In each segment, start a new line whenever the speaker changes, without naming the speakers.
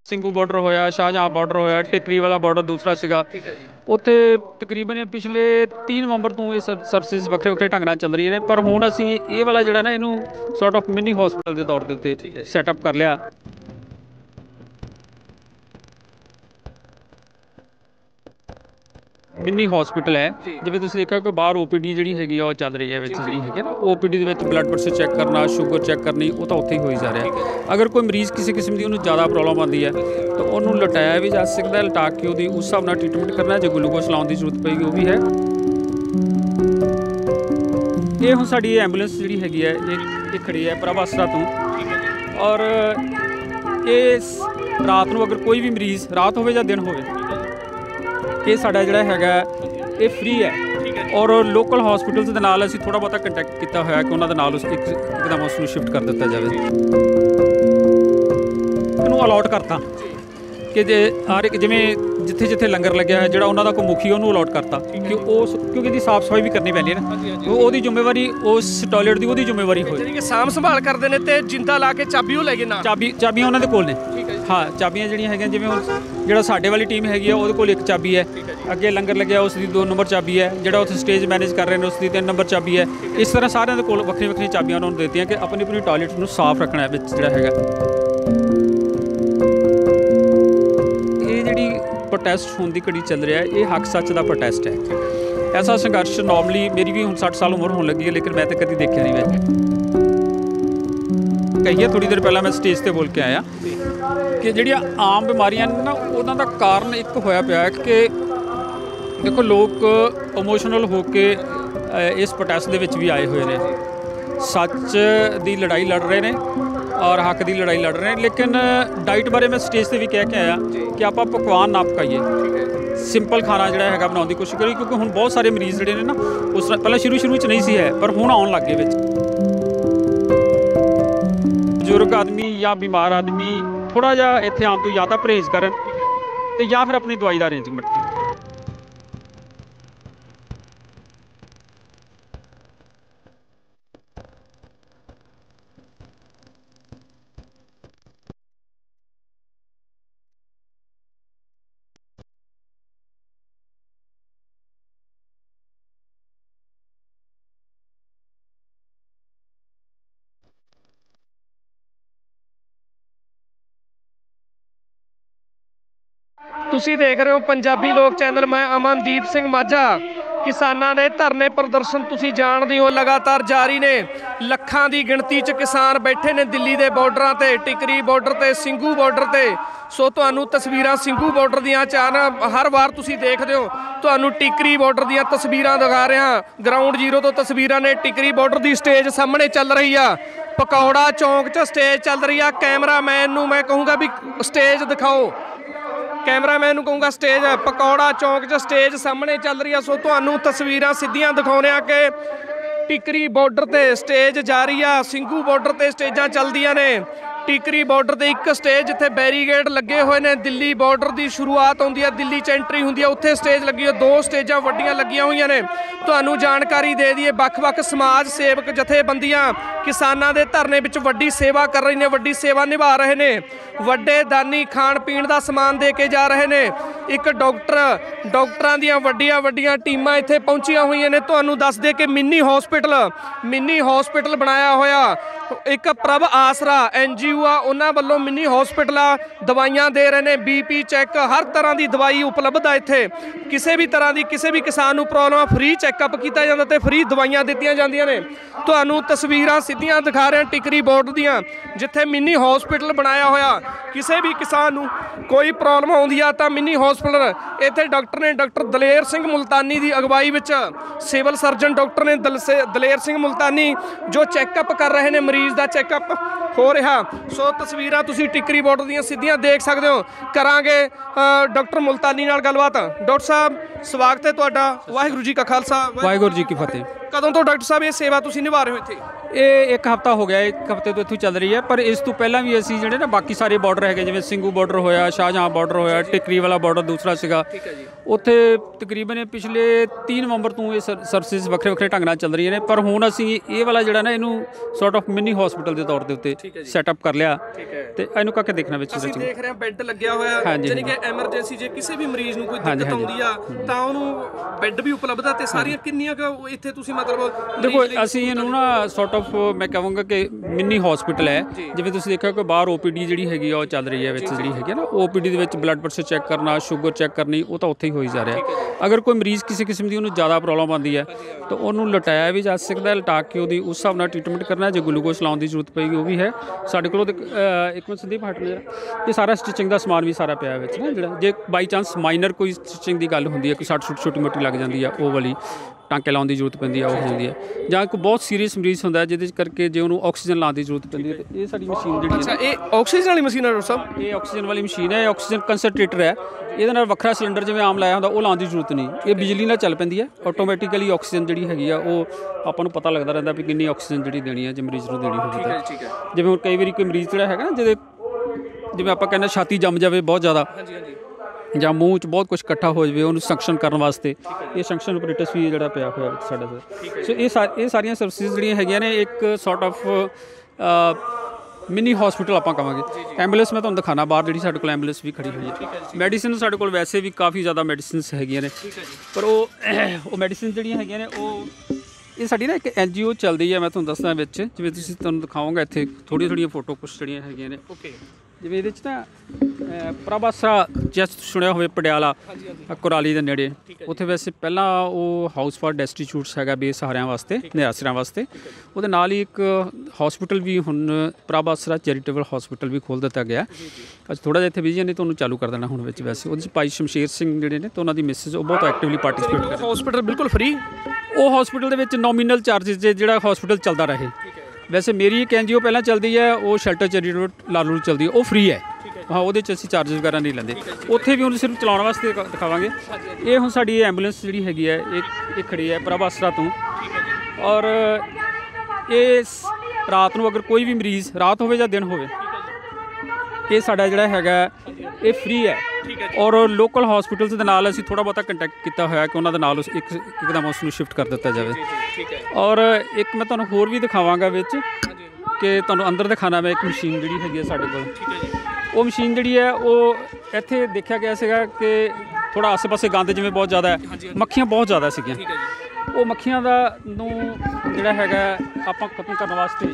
Singhu border ਹੋਇਆ, Shahjahan border ਹੋਇਆ, ਟਿਕਰੀ ਵਾਲਾ ਬਾਰਡਰ ਦੂਸਰਾ ਸੀਗਾ। ਉੱਥੇ ਤਕਰੀਬਨ ਪਿਛਲੇ 30 ਨਵੰਬਰ ਤੋਂ ਇਹ ਸਰਵਿਸਿਜ਼ ਵੱਖਰੇ ਵੱਖਰੇ ਢੰਗ ਨਾਲ ਚੱਲ ਰਹੀਆਂ ਨੇ, ਪਰ ਹੁਣ ਅਸੀਂ ਇਹ ਵਾਲਾ ਜਿਹੜਾ ਨਾ ਇਹਨੂੰ ਸੌਰਟ ਆਫ ਮਿਨੀ ਹਸਪਤਾਲ ਦੇ ਤੌਰ ਦੇ ਉੱਤੇ ਸੈਟਅਪ ਕਰ ਲਿਆ। ਮਿੰਨੀ ਹਸਪੀਟਲ ਹੈ। ਜਿਵੇਂ ਤੁਸੀਂ ਦੇਖਿਆ ਕਿ ਬਾਹਰ OPD ਜਿਹੜੀ ਹੈਗੀ ਆ ਉਹ ਚੱਲ ਰਹੀ ਹੈ ਵਿੱਚ ਜਿਹੜੀ ਹੈਗੀ ਨਾ OPD ਦੇ ਵਿੱਚ ਬਲੱਡ ਪ੍ਰੈਸ਼ਰ ਚੈੱਕ ਕਰਨਾ, ਸ਼ੂਗਰ ਚੈੱਕ ਕਰਨੀ, ਉਹ ਤਾਂ ਉੱਥੇ ਹੀ ਹੋਈ ਜਾ ਰਿਹਾ। ਅਗਰ ਕੋਈ ਮਰੀਜ਼ ਕਿਸੇ ਕਿਸਮ ਦੀ ਉਹਨੂੰ ਜ਼ਿਆਦਾ ਪ੍ਰੋਬਲਮ ਆਉਂਦੀ ਹੈ ਤਾਂ ਉਹਨੂੰ ਲਟਾਇਆ ਵੀ ਜਾ ਸਕਦਾ, ਲਟਾ ਕੇ ਉਹਦੀ ਉਸ ਹਿਸਾਬ ਨਾਲ ਟ੍ਰੀਟਮੈਂਟ ਕਰਨਾ। ਜੇ ਗਲੂਕੋਸ ਲਾਉਣ ਦੀ ਜ਼ਰੂਰਤ ਪਏਗੀ ਉਹ ਵੀ ਹੈ। ਇਹ ਹੁਣ ਸਾਡੀ ਐਂਬੂਲੈਂਸ ਜਿਹੜੀ ਹੈਗੀ ਹੈ ਇਹ ਖੜੀ ਹੈ ਪ੍ਰਭ ਆਸਰਾ ਤੋਂ, ਔਰ ਇਹ ਰਾਤ ਨੂੰ ਅਗਰ ਕੋਈ ਵੀ ਮਰੀਜ਼ ਰਾਤ ਹੋਵੇ ਜਾਂ ਦਿਨ ਹੋਵੇ, ਇਹ ਸਾਡਾ ਜਿਹੜਾ ਹੈਗਾ ਇਹ ਫ੍ਰੀ ਹੈ। ਔਰ ਲੋਕਲ ਹਸਪੀਟਲਸ ਦੇ ਨਾਲ ਅਸੀਂ ਥੋੜ੍ਹਾ ਬਹੁਤਾ ਕੰਟੈਕਟ ਕੀਤਾ ਹੋਇਆ ਕਿ ਉਹਨਾਂ ਦੇ ਨਾਲ ਇੱਕਦਮ ਉਸ ਨੂੰ ਸ਼ਿਫਟ ਕਰ ਦਿੱਤਾ ਜਾਵੇ। ਇਹਨੂੰ ਅਲਾਟ ਕਰਤਾ ਕਿ ਜੇ ਹਰ ਇੱਕ ਜਿਵੇਂ ਜਿੱਥੇ ਜਿੱਥੇ ਲੰਗਰ ਲੱਗਿਆ ਹੈ ਜਿਹੜਾ ਉਹਨਾਂ ਦਾ ਕੋਈ ਮੁਖੀ ਉਹਨੂੰ ਅਲਾਟ ਕਰਤਾ ਕਿ ਕਿਉਂਕਿ ਇਹਦੀ ਸਾਫ਼ ਸਫਾਈ ਵੀ ਕਰਨੀ ਪੈਂਦੀ ਹੈ ਨਾ, ਉਹਦੀ ਜ਼ਿੰਮੇਵਾਰੀ ਉਸ ਟਾਇਲਟ ਦੀ ਉਹਦੀ ਜ਼ਿੰਮੇਵਾਰੀ ਹੋਏ ਕਿ
ਸਾਂਭ ਸੰਭਾਲ ਕਰਦੇ ਨੇ ਤੇ ਜਿੰਦਾ ਲਾ ਕੇ ਚਾਬੀ ਉਹ ਲੈ ਗਏ ਨਾਲ।
ਚਾਬੀਆਂ ਉਹਨਾਂ ਦੇ ਕੋਲ ਨੇ। ਹਾਂ, ਚਾਬੀਆਂ ਜਿਹੜੀਆਂ ਹੈਗੀਆਂ ਜਿਵੇਂ ਹੁਣ ਜਿਹੜਾ ਸਾਡੇ ਵਾਲੀ ਟੀਮ ਹੈਗੀ ਆ ਉਹਦੇ ਕੋਲ ਇੱਕ ਚਾਬੀ ਹੈ, ਅੱਗੇ ਲੰਗਰ ਲੱਗਿਆ ਉਸ ਦੀ 2 ਨੰਬਰ ਚਾਬੀ ਹੈ, ਜਿਹੜਾ ਉੱਥੇ ਸਟੇਜ ਮੈਨੇਜ ਕਰ ਰਹੇ ਨੇ ਉਸ ਦੀ 3 ਨੰਬਰ ਚਾਬੀ ਹੈ। ਇਸ ਤਰ੍ਹਾਂ ਸਾਰਿਆਂ ਦੇ ਕੋਲ ਵੱਖਰੀਆਂ ਵੱਖਰੀਆਂ ਚਾਬੀਆਂ ਉਹਨਾਂ ਨੂੰ ਦਿੱਤੀਆਂ ਕਿ ਆਪਣੀ ਆਪਣੀ ਟਾਇਲਟ ਨੂੰ ਸਾਫ਼ ਰੱਖਣਾ ਹੈ ਵਿੱਚ ਜਿਹੜਾ ਹੈਗਾ। ਇਹ ਜਿਹੜੀ ਪ੍ਰੋਟੈਸਟ ਹੋਣ ਦੀ ਘੜੀ ਚੱਲ ਰਿਹਾ ਇਹ ਹੱਕ ਸੱਚ ਦਾ ਪ੍ਰੋਟੈਸਟ ਹੈ। ਐਸਾ ਸੰਘਰਸ਼ ਨਾਰਮਲੀ ਮੇਰੀ ਵੀ ਹੁਣ 60 ਸਾਲ ਉਮਰ ਹੋਣ ਲੱਗੀ ਹੈ ਲੇਕਿਨ ਮੈਂ ਤਾਂ ਕਦੀ ਦੇਖਿਆ ਨਹੀਂ ਵੈਸੇ। ਕਹੀਏ ਥੋੜ੍ਹੀ ਦੇਰ ਪਹਿਲਾਂ ਮੈਂ ਸਟੇਜ 'ਤੇ ਬੋਲ ਕੇ ਆਇਆ ਕਿ ਜਿਹੜੀਆਂ ਆਮ ਬਿਮਾਰੀਆਂ ਨੇ ਨਾ ਉਹਨਾਂ ਦਾ ਕਾਰਨ ਇੱਕ ਹੋਇਆ ਪਿਆ ਕਿ ਦੇਖੋ ਲੋਕ ਇਮੋਸ਼ਨਲ ਹੋ ਕੇ ਇਸ ਪ੍ਰੋਟੈਸਟ ਦੇ ਵਿੱਚ ਵੀ ਆਏ ਹੋਏ ਨੇ, ਸੱਚ ਦੀ ਲੜਾਈ ਲੜ ਰਹੇ ਨੇ ਔਰ ਹੱਕ ਦੀ ਲੜਾਈ ਲੜ ਰਹੇ ਨੇ। ਲੇਕਿਨ ਡਾਈਟ ਬਾਰੇ ਮੈਂ ਸਟੇਜ 'ਤੇ ਵੀ ਕਹਿ ਕੇ ਆਇਆ ਕਿ ਆਪਾਂ ਪਕਵਾਨ ਨਾ ਪਕਾਈਏ, ਸਿੰਪਲ ਖਾਣਾ ਜਿਹੜਾ ਹੈਗਾ ਬਣਾਉਣ ਦੀ ਕੋਸ਼ਿਸ਼ ਕਰੀਏ, ਕਿਉਂਕਿ ਹੁਣ ਬਹੁਤ ਸਾਰੇ ਮਰੀਜ਼ ਜਿਹੜੇ ਨੇ ਨਾ ਉਸ ਤਰ੍ਹਾਂ ਪਹਿਲਾਂ ਸ਼ੁਰੂ ਵਿੱਚ ਨਹੀਂ ਸੀ ਹੈ ਪਰ ਹੁਣ ਆਉਣ ਲੱਗ ਗਏ ਵਿੱਚ। ਬਜ਼ੁਰਗ ਆਦਮੀ ਜਾਂ ਬਿਮਾਰ ਆਦਮੀ ਥੋੜ੍ਹਾ ਜਿਹਾ ਇੱਥੇ ਆਉਣ ਤੋਂ ਜਾਂ ਤਾਂ ਪਰਹੇਜ਼ ਕਰਨ ਅਤੇ ਜਾਂ ਫਿਰ ਆਪਣੀ ਦਵਾਈ ਦਾ ਅਰੇਂਜਮੈਂਟ ਕਰਨ।
ਤੁਸੀਂ ਦੇਖ ਰਹੇ ਹੋ ਪੰਜਾਬੀ ਲੋਕ ਚੈਨਲ। ਮੈਂ ਅਮਨਦੀਪ ਸਿੰਘ ਮਾਝਾ। ਕਿਸਾਨਾਂ ਦੇ ਧਰਨੇ ਪ੍ਰਦਰਸ਼ਨ ਤੁਸੀਂ ਜਾਣਦੇ ਹੋ ਲਗਾਤਾਰ ਜਾਰੀ ਨੇ। ਲੱਖਾਂ ਦੀ ਗਿਣਤੀ 'ਚ ਕਿਸਾਨ ਬੈਠੇ ਨੇ ਦਿੱਲੀ ਦੇ ਬਾਰਡਰਾਂ ਤੇ, ਟਿਕਰੀ ਬਾਰਡਰ ਤੇ, ਸਿੰਘੂ ਬਾਰਡਰ ਤੇ। ਸੋ ਤੁਹਾਨੂੰ ਤਸਵੀਰਾਂ ਸਿੰਘੂ ਬਾਰਡਰ ਦੀਆਂ ਹਰ ਵਾਰ ਤੁਸੀਂ ਦੇਖਦੇ ਹੋ, ਤੁਹਾਨੂੰ ਟਿਕਰੀ ਬਾਰਡਰ ਦੀਆਂ ਤਸਵੀਰਾਂ ਦਿਖਾ ਰਿਹਾ। ਗਰਾਊਂਡ ਜ਼ੀਰੋ ਤੋਂ ਤਸਵੀਰਾਂ ਨੇ। ਟਿਕਰੀ ਬਾਰਡਰ ਦੀ ਸਟੇਜ ਸਾਹਮਣੇ ਚੱਲ ਰਹੀ ਆ, ਪਕੌੜਾ ਚੌਂਕ 'ਚ ਸਟੇਜ ਚੱਲ ਰਹੀ ਆ। ਕੈਮਰਾਮੈਨ ਨੂੰ ਮੈਂ ਕਹੂੰਗਾ ਵੀ ਸਟੇਜ ਦਿਖਾਓ, ਕੈਮਰਾਮੈਨ ਨੂੰ ਕਹੂੰਗਾ ਸਟੇਜ ਪਕੌੜਾ ਚੌਂਕ 'ਚ ਸਟੇਜ ਸਾਹਮਣੇ ਚੱਲ ਰਹੀ ਆ। ਸੋ ਤੁਹਾਨੂੰ ਤਸਵੀਰਾਂ ਸਿੱਧੀਆਂ ਦਿਖਾਉਂਦੇ ਆ ਕਿ ਟਿਕਰੀ ਬਾਰਡਰ ਤੇ ਸਟੇਜ ਜਾਰੀ ਆ, ਸਿੰਘੂ ਬਾਰਡਰ ਤੇ ਸਟੇਜਾਂ ਚੱਲਦੀਆਂ ਨੇ। ਟਿਕਰੀ ਬਾਰਡਰ ਤੇ ਇੱਕ ਸਟੇਜ ਜਿੱਥੇ ਬੈਰੀਗੇਡ ਲੱਗੇ ਹੋਏ ਨੇ, ਦਿੱਲੀ ਬਾਰਡਰ ਦੀ ਸ਼ੁਰੂਆਤ ਹੁੰਦੀ ਹੈ, ਦਿੱਲੀ 'ਚ ਐਂਟਰੀ ਹੁੰਦੀ ਹੈ, ਉੱਥੇ ਸਟੇਜ ਲੱਗੀ ਹੋਈ। 2 ਸਟੇਜਾਂ ਵੱਡੀਆਂ ਲੱਗੀਆਂ ਹੋਈਆਂ ਨੇ। ਤੁਹਾਨੂੰ ਜਾਣਕਾਰੀ ਦੇ ਦਈਏ, ਵੱਖ-ਵੱਖ ਸਮਾਜ ਸੇਵਕ ਜਥੇਬੰਦੀਆਂ ਕਿਸਾਨਾਂ ਦੇ ਧਰਨੇ ਵਿੱਚ ਵੱਡੀ ਸੇਵਾ ਕਰ ਰਹੇ ਨੇ, ਵੱਡੀ ਸੇਵਾ ਨਿਭਾ ਰਹੇ ਨੇ। ਵੱਡੇ ਦਾਨੀ ਖਾਣ ਪੀਣ ਦਾ ਸਮਾਨ ਦੇ ਕੇ ਜਾ ਰਹੇ ਨੇ। ਇੱਕ ਡਾਕਟਰਾਂ ਦੀਆਂ ਵੱਡੀਆਂ ਟੀਮਾਂ ਇੱਥੇ ਪਹੁੰਚੀਆਂ ਹੋਈਆਂ ਨੇ। ਤੁਹਾਨੂੰ ਦੱਸ ਦੇ ਕਿ ਮਿੰਨੀ ਹਸਪੀਟਲ ਬਣਾਇਆ ਹੋਇਆ ਇੱਕ ਪ੍ਰਭ ਆਸਰਾ NGO ਆ, ਉਹਨਾਂ ਵੱਲੋਂ ਮਿੰਨੀ ਹਸਪੀਟਲ ਆ। ਦਵਾਈਆਂ ਦੇ ਰਹੇ ਨੇ, BP ਚੈੱਕ, ਹਰ ਤਰ੍ਹਾਂ ਦੀ ਦਵਾਈ ਉਪਲਬਧ ਆ ਇੱਥੇ। ਕਿਸੇ ਵੀ ਤਰ੍ਹਾਂ ਦੀ ਕਿਸੇ ਵੀ ਕਿਸਾਨ ਨੂੰ ਪ੍ਰੋਬਲਮ ਆ, ਫ੍ਰੀ ਚੈੱਕਅਪ ਕੀਤਾ ਜਾਂਦਾ ਤੇ ਫ੍ਰੀ ਦਵਾਈਆਂ ਦਿੱਤੀਆਂ ਜਾਂਦੀਆਂ ਨੇ। ਤੁਹਾਨੂੰ ਤਸਵੀਰਾਂ ਸਿੱਧੀਆਂ ਦਿਖਾ ਰਹੇ ਟਿਕਰੀ ਬਾਰਡਰ ਦੀਆਂ, ਜਿੱਥੇ ਮਿੰਨੀ ਹਸਪੀਟਲ ਬਣਾਇਆ ਹੋਇਆ। ਕਿਸੇ ਵੀ ਕਿਸਾਨ ਨੂੰ ਕੋਈ ਪ੍ਰੋਬਲਮ ਆਉਂਦੀ ਆ ਤਾਂ ਮਿੰਨੀ ਹਸਪੀਟਲ ਇੱਥੇ ਡਾਕਟਰ ਨੇ, ਡਾਕਟਰ ਦਲੇਰ ਸਿੰਘ ਮੁਲਤਾਨੀ ਦੀ ਅਗਵਾਈ ਵਿੱਚ ਸਿਵਲ ਸਰਜਨ ਡਾਕਟਰ ਨੇ ਦਲੇਰ ਸਿੰਘ ਮੁਲਤਾਨੀ ਜੋ ਚੈੱਕਅਪ ਕਰ ਰਹੇ ਨੇ, ਮਰੀਜ਼ ਦਾ ਚੈੱਕਅਪ ਹੋ ਰਿਹਾ। ਸੋ ਤਸਵੀਰਾਂ ਤੁਸੀਂ ਟਿਕਰੀ ਬਾਰਡਰ ਦੀਆਂ ਸਿੱਧੀਆਂ ਦੇਖ ਸਕਦੇ ਹੋ। ਕਰਾਂਗੇ ਡਾਕਟਰ ਮੁਲਤਾਨੀ ਨਾਲ ਗੱਲਬਾਤ। ਡਾਕਟਰ ਸਾਹਿਬ ਸਵਾਗਤ ਹੈ ਤੁਹਾਡਾ। ਵਾਹਿਗੁਰੂ ਜੀ ਕਾ ਖਾਲਸਾ,
ਵਾਹਿਗੁਰੂ ਜੀ ਕੀ ਫਤਿਹ।
ਕਦੋਂ ਤੋਂ ਡਾਕਟਰ ਸਾਹਿਬ ਇਹ ਸੇਵਾ ਤੁਸੀਂ ਨਿਭਾ ਰਹੇ ਹੋ ਇੱਥੇ?
ਇਹ ਇੱਕ ਹਫ਼ਤਾ ਹੋ ਗਿਆ, ਇੱਕ ਹਫ਼ਤੇ ਤੋਂ ਇੱਥੋਂ ਚੱਲ ਰਹੀ ਹੈ। ਪਰ ਇਸ ਤੋਂ ਪਹਿਲਾਂ ਵੀ ਅਸੀਂ ਜਿਹੜੇ ਨਾ ਬਾਕੀ ਸਾਰੇ ਬਾਰਡਰ ਹੈਗੇ, ਜਿਵੇਂ ਸਿੰਘੂ ਬਾਰਡਰ ਹੋਇਆ, ਸ਼ਾਹਜਹਾਂ ਬਾਰਡਰ ਹੋਇਆ, ਟਿਕਰੀ ਵਾਲਾ ਬਾਰਡਰ ਦੂਸਰਾ ਸੀਗਾ, ਉੱਥੇ ਤਕਰੀਬਨ ਪਿਛਲੇ 3 ਨਵੰਬਰ ਤੋਂ ਇਹ ਸਰਵਿਸਿਜ਼ ਵੱਖਰੇ ਵੱਖਰੇ ਢੰਗ ਨਾਲ ਚੱਲ ਰਹੀਆਂ ਨੇ। ਪਰ ਹੁਣ ਅਸੀਂ ਇਹ ਵਾਲਾ ਜਿਹੜਾ ਨਾ ਇਹਨੂੰ ਸੌਰਟ ਆਫ ਮਿਨੀ ਹਸਪੀਟਲ ਦੇ ਤੌਰ ਦੇ ਉੱਤੇ ਸੈਟਅਪ ਕਰ ਲਿਆ ਤੇ ਇਹਨੂੰ ਕਰਕੇ ਦੇਖਣਾ ਵਿੱਚ
ਅਸੀਂ ਦੇਖ ਰਹੇ ਹਾਂ ਬੈੱਡ ਲੱਗਿਆ ਹੋਇਆ, ਯਾਨੀ ਕਿ ਐਮਰਜੈਂਸੀ ਜੇ ਕਿਸੇ ਵੀ ਮਰੀਜ਼ ਨੂੰ ਕੋਈ ਦਿੱਕਤ ਆਉਂਦੀ ਆ ਤਾਂ ਉਹਨੂੰ ਬੈੱਡ ਵੀ ਉਪਲਬਧ ਆ। ਤੇ ਸਾਰੀਆਂ ਕਿੰਨੀਆਂ ਕੁ ਇੱਥੇ ਤੁਸੀਂ ਮਤਲਬ
ਦੇਖੋ ਅਸੀਂ ਇਹਨੂੰ ਨਾ ਸੌਰਟ ਆਫ ਮੈਂ ਕਹਾਂਗਾ ਕਿ ਮਿੰਨੀ ਹਸਪੀਟਲ ਹੈ। ਜਿਵੇਂ ਤੁਸੀਂ ਦੇਖਿਆ ਕਿ ਬਾਹਰ OPD ਜਿਹੜੀ ਹੈਗੀ ਆ ਉਹ ਚੱਲ ਰਹੀ ਹੈ ਵਿੱਚ ਜਿਹੜੀ ਹੈਗੀ ਨਾ OPD ਦੇ ਵਿੱਚ ਬਲੱਡ ਪ੍ਰੈਸ਼ਰ ਚੈੱਕ ਕਰਨਾ, ਸ਼ੂਗਰ ਚੈੱਕ ਕਰਨੀ, ਉਹ ਤਾਂ ਉੱਥੇ ਹੀ ਹੋਈ ਜਾ ਰਿਹਾ। ਅਗਰ ਕੋਈ ਮਰੀਜ਼ ਕਿਸੇ ਕਿਸਮ ਦੀ ਉਹਨੂੰ ਜ਼ਿਆਦਾ ਪ੍ਰੋਬਲਮ ਆਉਂਦੀ ਹੈ ਤਾਂ ਉਹਨੂੰ ਲਟਾਇਆ ਵੀ ਜਾ ਸਕਦਾ, ਲਟਾ ਕੇ ਉਹਦੀ ਉਸ ਹਿਸਾਬ ਨਾਲ ਟ੍ਰੀਟਮੈਂਟ ਕਰਨਾ। ਜੇ ਗਲੂਕੋਜ਼ ਲਾਉਣ ਦੀ ਜ਼ਰੂਰਤ ਪਏਗੀ ਉਹ ਵੀ ਹੈ ਸਾਡੇ ਕੋਲ। ਇੱਕ ਮਿੰਟ ਸੰਦੀਪ ਹਟ ਲਿਆ, ਇਹ ਸਾਰਾ ਸਟਿਚਿੰਗ ਦਾ ਸਮਾਨ ਵੀ ਸਾਰਾ ਪਿਆ ਵਿੱਚ ਨਾ, ਜਿਹੜਾ ਜੇ ਬਾਈ ਚਾਂਸ ਮਾਈਨਰ ਕੋਈ ਸਟਿਚਿੰਗ ਦੀ ਗੱਲ ਹੁੰਦੀ ਹੈ, ਕੋਈ ਸੱਟ ਛੋਟੀ ਮੋਟੀ ਲੱਗ ਜਾਂਦੀ ਆ, ਉਹ ਵਾਲੀ ਟਾਂਕੇ ਲਾਉਣ ਦੀ ਜ਼ਰੂਰਤ ਪੈਂਦੀ ਆ, ਉਹ ਹੋ ਜਾਂਦੀ ਹੈ। ਜਾਂ ਕੋਈ ਬਹੁਤ ਸੀਰੀਅਸ ਮਰੀਜ਼ ਹੁੰਦਾ ਜਿਹਦੇ ਕਰਕੇ ਜੇ ਉਹਨੂੰ ਆਕਸੀਜਨ ਲਾਉਣ ਦੀ ਜ਼ਰੂਰਤ ਪੈਂਦੀ ਹੈ, ਤੇ ਇਹ ਸਾਡੀ ਮਸ਼ੀਨ ਜਿਹੜੀ ਹੈ।
ਇਹ ਆਕਸੀਜਨ ਵਾਲੀ ਮਸ਼ੀਨ ਹੈ ਡਾਕਟਰ ਸਾਹਿਬ?
ਇਹ ਆਕਸੀਜਨ ਵਾਲੀ ਮਸ਼ੀਨ ਹੈ, ਆਕਸੀਜਨ ਕੰਸਨਟਰੇਟਰ ਹੈ। ਇਹਦੇ ਨਾਲ ਵੱਖਰਾ ਸਿਲੰਡਰ ਜਿਵੇਂ ਆਮ ਲਾਇਆ ਹੁੰਦਾ ਉਹ ਲਾਉਣ ਦੀ ਜ਼ਰੂਰਤ ਨਹੀਂ, ਇਹ ਬਿਜਲੀ ਨਾਲ ਚੱਲ ਪੈਂਦੀ ਹੈ। ਆਟੋਮੈਟਿਕਲੀ ਆਕਸੀਜਨ ਜਿਹੜੀ ਹੈਗੀ ਆ ਉਹ ਆਪਾਂ ਨੂੰ ਪਤਾ ਲੱਗਦਾ ਰਹਿੰਦਾ ਵੀ ਕਿੰਨੀ ਆਕਸੀਜਨ ਜਿਹੜੀ ਦੇਣੀ ਹੈ ਜੇ ਮਰੀਜ਼ ਨੂੰ ਦੇਣੀ ਹੋਵੇ ਤਾਂ। ਜਿਵੇਂ ਹੁਣ ਕਈ ਵਾਰੀ ਕੋਈ ਮਰੀਜ਼ ਜਿਹੜਾ ਹੈਗਾ ਨਾ ਜਿਹਦੇ ਜਿਵੇਂ ਆਪਾਂ ਕਹਿੰਦੇ ਛਾਤੀ ਜੰਮ ਜਾਵੇ ਬਹੁਤ ਜ਼ਿਆਦਾ, ਜਾਂ ਮੂੰਹ 'ਚ ਬਹੁਤ ਕੁਝ ਇਕੱਠਾ ਹੋ ਜਾਵੇ, ਉਹਨੂੰ ਸੰਕਸ਼ਨ ਕਰਨ ਵਾਸਤੇ ਇਹ ਸੰਕਸ਼ਨ ਆਪਰੇਟਸ ਵੀ ਜਿਹੜਾ ਪਿਆ ਹੋਇਆ ਸਾਡਾ ਸਰ। ਸੋ ਇਹ ਸਾਰੀਆਂ ਸਰਵਿਸਿਜ਼ ਜਿਹੜੀਆਂ ਹੈਗੀਆਂ ਨੇ ਇੱਕ ਸੌਰਟ ਆਫ ਮਿਨੀ ਹਸਪੀਟਲ ਆਪਾਂ ਕਹਾਂਗੇ। ਐਂਬੂਲੈਂਸ ਮੈਂ ਤੁਹਾਨੂੰ ਦਿਖਾਣਾ ਬਾਹਰ ਜਿਹੜੀ ਸਾਡੇ ਕੋਲ ਐਂਬੂਲੈਂਸ ਵੀ ਖੜੀ ਹੋਈ ਹੈ। ਮੈਡੀਸਿਨ ਸਾਡੇ ਕੋਲ ਵੈਸੇ ਵੀ ਕਾਫੀ ਜ਼ਿਆਦਾ ਮੈਡੀਸਿਨਸ ਹੈਗੀਆਂ ਨੇ, ਪਰ ਉਹ ਮੈਡੀਸਿਨ ਜਿਹੜੀਆਂ ਹੈਗੀਆਂ ਨੇ ਇਹ ਸਾਡੀ ਨਾ ਇੱਕ NGO ਚੱਲਦੀ ਹੈ। ਮੈਂ ਤੁਹਾਨੂੰ ਦੱਸਦਾ ਵਿੱਚ, ਜਿਵੇਂ ਤੁਸੀਂ ਤੁਹਾਨੂੰ ਦਿਖਾਵਾਂਗਾ ਇੱਥੇ ਥੋੜ੍ਹੀਆਂ ਫੋਟੋ ਕੁਛ ਜਿਹੜੀਆਂ ਹੈਗੀਆਂ ਨੇ। ਜਿਵੇਂ ਇਹਦੇ 'ਚ ਨਾ ਪ੍ਰਭਾਸਰਾ ਜਸਟ ਸੁਣਿਆ ਹੋਵੇ ਪਟਿਆਲਾ ਕੁਰਾਲੀ ਦੇ ਨੇੜੇ, ਉੱਥੇ ਵੈਸੇ ਪਹਿਲਾਂ ਉਹ ਹਾਊਸ ਫਾਰ ਡੈਸਟੀਚਿਊਟਸ ਹੈਗਾ ਬੇਸਹਾਰਿਆਂ ਵਾਸਤੇ, ਨਿਰਾਸ਼ਰਿਆਂ ਵਾਸਤੇ। ਉਹਦੇ ਨਾਲ ਹੀ ਇੱਕ ਹਸਪੀਟਲ ਵੀ ਹੁਣ ਪ੍ਰਭਾਸਰਾ ਚੈਰੀਟੇਬਲ ਹਸਪੀਟਲ ਵੀ ਖੋਲ੍ਹ ਦਿੱਤਾ ਗਿਆ। ਅੱਜ ਥੋੜ੍ਹਾ ਜਿਹਾ ਇੱਥੇ ਬਿਜ਼ੀ ਨੇ, ਤੁਹਾਨੂੰ ਚਾਲੂ ਕਰ ਦੇਣਾ ਹੁਣ ਵਿੱਚ। ਵੈਸੇ ਉਹਦੇ 'ਚ ਭਾਈ ਸ਼ਮਸ਼ੇਰ ਸਿੰਘ ਜਿਹੜੇ ਨੇ ਤੇ ਉਹਨਾਂ ਦੀ ਮਿਸਿਸ ਉਹ ਬਹੁਤ ਐਕਟਿਵਲੀ ਪਾਰਟੀਸਪੇਟ ਕਰਦੇ।
ਹਸਪੀਟਲ ਬਿਲਕੁਲ ਫ੍ਰੀ? ਉਹ
ਹਸਪੀਟਲ ਦੇ ਵਿੱਚ ਨੋਮੀਨਲ ਚਾਰਜਿਸ ਜਿਹੜਾ ਹਸਪੀਟਲ ਚੱਲਦਾ ਰਹੇ। ਵੈਸੇ ਮੇਰੀ ਇੱਕ NGO ਪਹਿਲਾਂ ਚੱਲਦੀ ਹੈ, ਉਹ ਸ਼ੈਲਟਰ ਚੈਰੀਟੇਬਲ ਲਾਲੂ ਚੱਲਦੀ ਹੈ, ਉਹ ਫ੍ਰੀ ਹੈ। ਹਾਂ, ਉਹਦੇ 'ਚ ਅਸੀਂ ਚਾਰਜਿਸ ਵਗੈਰਾ ਨਹੀਂ ਲੈਂਦੇ। ਉੱਥੇ ਵੀ ਹੁਣ ਸਿਰਫ ਚਲਾਉਣ ਵਾਸਤੇ ਦਿਖਾਵਾਂਗੇ। ਇਹ ਹੁਣ ਸਾਡੀ ਐਂਬੂਲੈਂਸ ਜਿਹੜੀ ਹੈਗੀ ਹੈ ਇਹ ਖੜੀ ਹੈ ਪ੍ਰਭਾਸਰਾ ਤੋਂ। ਔਰ ਇਹ ਰਾਤ ਨੂੰ ਅਗਰ ਕੋਈ ਵੀ ਮਰੀਜ਼, ਰਾਤ ਹੋਵੇ ਜਾਂ ਦਿਨ ਹੋਵੇ, ਇਹ ਸਾਡਾ ਜਿਹੜਾ ਹੈਗਾ ਇਹ ਫ੍ਰੀ ਹੈ। ਔਰ ਲੋਕਲ ਹਸਪੀਟਲਸ ਦੇ ਨਾਲ ਅਸੀਂ ਥੋੜ੍ਹਾ ਬਹੁਤਾ ਕੰਟੈਕਟ ਕੀਤਾ ਹੋਇਆ ਕਿ ਉਹਨਾਂ ਦੇ ਨਾਲ ਇੱਕਦਮ ਉਸ ਨੂੰ ਸ਼ਿਫਟ ਕਰ ਦਿੱਤਾ ਜਾਵੇ। ਔਰ ਇੱਕ ਮੈਂ ਤੁਹਾਨੂੰ ਹੋਰ ਵੀ ਦਿਖਾਵਾਂਗਾ ਵਿੱਚ ਕਿ ਤੁਹਾਨੂੰ ਅੰਦਰ ਦਿਖਾਣਾ ਮੈਂ ਇੱਕ ਮਸ਼ੀਨ ਜਿਹੜੀ ਹੈਗੀ ਹੈ ਸਾਡੇ ਕੋਲ। ਉਹ ਮਸ਼ੀਨ ਜਿਹੜੀ ਹੈ ਉਹ ਇੱਥੇ ਦੇਖਿਆ ਗਿਆ ਸੀਗਾ ਕਿ ਥੋੜ੍ਹਾ ਆਸੇ-ਪਾਸੇ ਗੰਦ ਜਿਵੇਂ ਬਹੁਤ ਜ਼ਿਆਦਾ ਹੈ, ਮੱਖੀਆਂ ਬਹੁਤ ਜ਼ਿਆਦਾ ਸੀਗੀਆਂ। ਉਹ ਮੱਖੀਆਂ ਦਾ ਨੂੰ ਜਿਹੜਾ ਹੈਗਾ ਆਪਾਂ ਖਤਮ ਕਰਨ ਵਾਸਤੇ।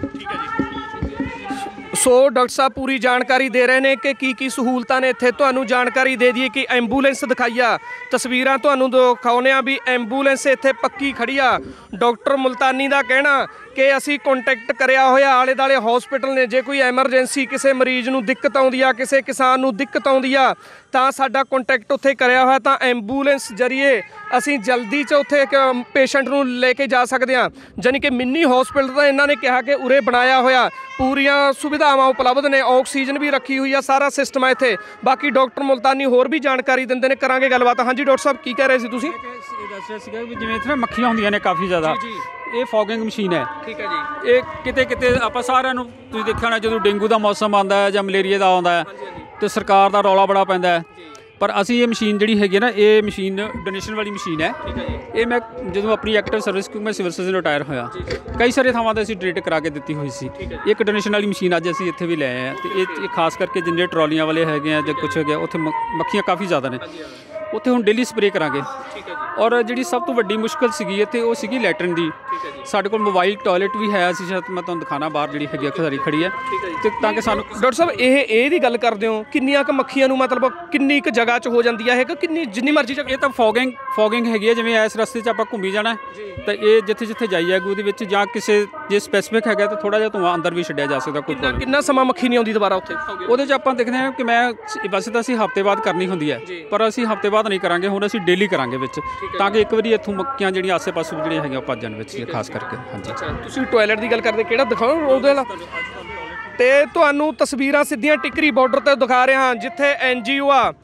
ਸੋ ਡਾਕਟਰ ਸਾਹਿਬ ਪੂਰੀ ਜਾਣਕਾਰੀ ਦੇ ਰਹੇ ਨੇ ਕਿ ਕੀ ਸਹੂਲਤਾਂ ਨੇ ਇੱਥੇ। ਤੁਹਾਨੂੰ ਜਾਣਕਾਰੀ ਦੇ ਦਈਏ ਕਿ ਐਂਬੂਲੈਂਸ ਦਿਖਾਈ ਆ, ਤਸਵੀਰਾਂ ਤੁਹਾਨੂੰ ਦਿਖਾਉਂਦੇ ਆ ਵੀ ਐਂਬੂਲੈਂਸ ਇੱਥੇ ਪੱਕੀ ਖੜੀ ਆ। ਡਾਕਟਰ ਮੁਲਤਾਨੀ ਦਾ ਕਹਿਣਾ ਕਿ ਅਸੀਂ ਕੰਟੈਕਟ ਕਰਿਆ ਹੋਇਆ ਆਲੇ ਦੁਆਲੇ ਹਸਪੀਟਲ ਨੇ, ਜੇ ਕੋਈ ਐਮਰਜੈਂਸੀ ਕਿਸੇ ਮਰੀਜ਼ ਨੂੰ ਦਿੱਕਤ ਆਉਂਦੀ ਆ, ਕਿਸੇ ਕਿਸਾਨ ਨੂੰ ਦਿੱਕਤ ਆਉਂਦੀ ਆ ਤਾਂ ਸਾਡਾ ਕੰਟੈਕਟ ਉੱਥੇ ਕਰਿਆ ਹੋਇਆ, ਤਾਂ ਐਂਬੂਲੈਂਸ ਜਰੀਏ ਅਸੀਂ ਜਲਦੀ 'ਚ ਉੱਥੇ ਇੱਕ ਪੇਸ਼ੈਂਟ ਨੂੰ ਲੈ ਕੇ ਜਾ ਸਕਦੇ ਹਾਂ। ਜਾਣੀ ਕਿ ਮਿੰਨੀ ਹਸਪੀਟਲ ਤਾਂ ਇਹਨਾਂ ਨੇ ਕਿਹਾ ਕਿ ਉਰੇ ਬਣਾਇਆ ਹੋਇਆ, ਪੂਰੀਆਂ ਸੁਵਿਧਾਵਾਂ ਉਪਲਬਧ ਨੇ, ਆਕਸੀਜਨ ਵੀ ਰੱਖੀ ਹੋਈ ਆ, ਸਾਰਾ ਸਿਸਟਮ ਹੈ ਇੱਥੇ। ਬਾਕੀ ਡਾਕਟਰ ਮੁਲਤਾਨੀ ਹੋਰ ਵੀ ਜਾਣਕਾਰੀ ਦਿੰਦੇ ਨੇ, ਕਰਾਂਗੇ ਗੱਲਬਾਤ। ਹਾਂਜੀ ਡਾਕਟਰ ਸਾਹਿਬ ਕੀ ਕਹਿ ਰਹੇ ਸੀ ਤੁਸੀਂ?
ਦੱਸ ਰਿਹਾ ਸੀਗਾ ਵੀ ਜਿਵੇਂ ਇੱਥੇ ਨਾ ਮੱਖੀਆਂ ਹੁੰਦੀਆਂ ਨੇ ਕਾਫੀ ਜ਼ਿਆਦਾ, ਇਹ ਫੌਗਿੰਗ ਮਸ਼ੀਨ ਹੈ।
ਠੀਕ ਹੈ ਜੀ।
ਇਹ ਕਿਤੇ ਆਪਾਂ ਸਾਰਿਆਂ ਨੂੰ ਤੁਸੀਂ ਦੇਖਿਆ ਹੋਣਾ ਜਦੋਂ ਡੇਂਗੂ ਦਾ ਮੌਸਮ ਆਉਂਦਾ ਹੈ ਜਾਂ ਮਲੇਰੀਆ ਦਾ ਆਉਂਦਾ ਹੈ ਤੇ ਸਰਕਾਰ ਦਾ ਰੌਲਾ ਬੜਾ ਪੈਂਦਾ ਹੈ। ਪਰ ਅਸੀਂ ਇਹ ਮਸ਼ੀਨ ਜਿਹੜੀ ਹੈਗੀ ਨਾ, ਇਹ ਮਸ਼ੀਨ ਡੋਨੇਸ਼ਨ ਵਾਲੀ ਮਸ਼ੀਨ ਹੈ। ਇਹ ਮੈਂ ਜਦੋਂ ਆਪਣੀ ਐਕਟਿਵ ਸਰਵਿਸ, ਕਿਉਂਕਿ ਮੈਂ ਸਿਵਲ ਸਰਜਨ ਰਿਟਾਇਰ ਹੋਇਆ, ਕਈ ਸਾਰੇ ਥਾਵਾਂ 'ਤੇ ਅਸੀਂ ਡੋਨੇਟ ਕਰਾ ਕੇ ਦਿੱਤੀ ਹੋਈ ਸੀ। ਇੱਕ ਡੋਨੇਸ਼ਨ ਵਾਲੀ ਮਸ਼ੀਨ ਅੱਜ ਅਸੀਂ ਇੱਥੇ ਵੀ ਲੈ ਆਏ ਹਾਂ। ਅਤੇ ਇਹ ਖਾਸ ਕਰਕੇ ਜਿੰਨੇ ਟਰਾਲੀਆਂ ਵਾਲੇ ਹੈਗੇ ਆ ਜਾਂ ਕੁਛ ਹੈਗੇ, ਉੱਥੇ ਮੱਖੀਆਂ ਕਾਫੀ ਜ਼ਿਆਦਾ ਨੇ, ਉੱਥੇ ਹੁਣ ਡੇਲੀ ਸਪਰੇਅ ਕਰਾਂਗੇ। ਔਰ ਜਿਹੜੀ ਸਭ ਤੋਂ ਵੱਡੀ ਮੁਸ਼ਕਿਲ ਸੀਗੀ ਇੱਥੇ ਉਹ ਸੀਗੀ ਲੈਟਰਨ ਦੀ। ਸਾਡੇ ਕੋਲ ਮੋਬਾਈਲ ਟਾਇਲਟ ਵੀ ਹੈ, ਅਸੀਂ ਸ਼ਾਇਦ ਮੈਂ ਤੁਹਾਨੂੰ ਦਿਖਾਣਾ ਬਾਹਰ ਜਿਹੜੀ ਹੈਗੀ ਸਾਰੀ ਖੜੀ ਹੈ, ਤੇ ਤਾਂ ਕਿ ਸਾਨੂੰ।
ਡਾਕਟਰ ਸਾਹਿਬ ਇਹਦੀ ਗੱਲ ਕਰਦੇ ਹੋ, ਕਿੰਨੀਆਂ ਕੁ ਮੱਖੀਆਂ ਨੂੰ ਮਤਲਬ ਕਿੰਨੀ ਕੁ ਜਗ੍ਹਾ 'ਚ ਹੋ ਜਾਂਦੀ ਹੈ ਇਹ, ਕਿ ਕਿੰਨੀ ਜਿੰਨੀ ਮਰਜ਼ੀ ਜਗ੍ਹਾ?
ਇਹ ਤਾਂ ਫੌਗਿੰਗ ਹੈਗੀ ਹੈ। ਜਿਵੇਂ ਇਸ ਰਸਤੇ 'ਚ ਆਪਾਂ ਘੁੰਮੀ ਜਾਣਾ ਤਾਂ ਇਹ ਜਿੱਥੇ ਜਾਈ ਜਾਏਗੀ ਉਹਦੇ ਵਿੱਚ, ਜਾਂ ਕਿਸੇ ਜੇ ਸਪੈਸੀਫਿਕ ਹੈਗਾ ਤਾਂ ਥੋੜ੍ਹਾ ਜਿਹਾ ਧੂੰਆਂ ਅੰਦਰ ਵੀ ਛੱਡਿਆ ਜਾ ਸਕਦਾ। ਕੋਈ
ਕਿੰਨਾ ਸਮਾਂ ਮੱਖੀ ਨਹੀਂ ਆਉਂਦੀ ਦੁਬਾਰਾ ਉੱਥੇ?
ਉਹਦੇ 'ਚ ਆਪਾਂ ਦੇਖਦੇ ਹਾਂ ਕਿ ਵੈਸੇ ਤਾਂ ਅਸੀਂ ਹਫ਼ਤੇ ਬਾਅਦ ਕਰਨੀ ਹੁੰਦੀ ਹੈ, ਪਰ ਅਸੀਂ ਹਫ਼ਤੇ ਬਾਅਦ ਨਹੀਂ ਕਰਾਂਗੇ, ਹੁਣ ਅਸੀਂ ਡੇਲੀ ਕਰਾਂਗੇ ਵਿੱਚ, ਤਾਂ ਕਿ ਇੱਕ ਵਾਰੀ ਇੱਥੋਂ ਮੱਖੀਆਂ ਜਿਹੜੀਆਂ ਆਸੇ-ਪਾਸੇ ਜਿਹੜੀਆਂ ਹੈਗੀਆਂ ਭੱਜ ਜਾਣ ਵਿੱਚ, ਖਾਸ ਕਰਕੇ। ਹਾਂਜੀ,
ਤੁਸੀਂ ਟਾਇਲਟ ਦੀ ਗੱਲ ਕਰਦੇ, ਕਿਹੜਾ ਦਿਖਾਓ ਉਹਦੇ ਨਾਲ? ਤੇ ਤੁਹਾਨੂੰ ਤਸਵੀਰਾਂ ਸਿੱਧੀਆਂ ਟਿਕਰੀ ਬਾਰਡਰ ਤੇ ਦਿਖਾ ਰਹੇ ਹਾਂ, ਜਿੱਥੇ NGO ਆ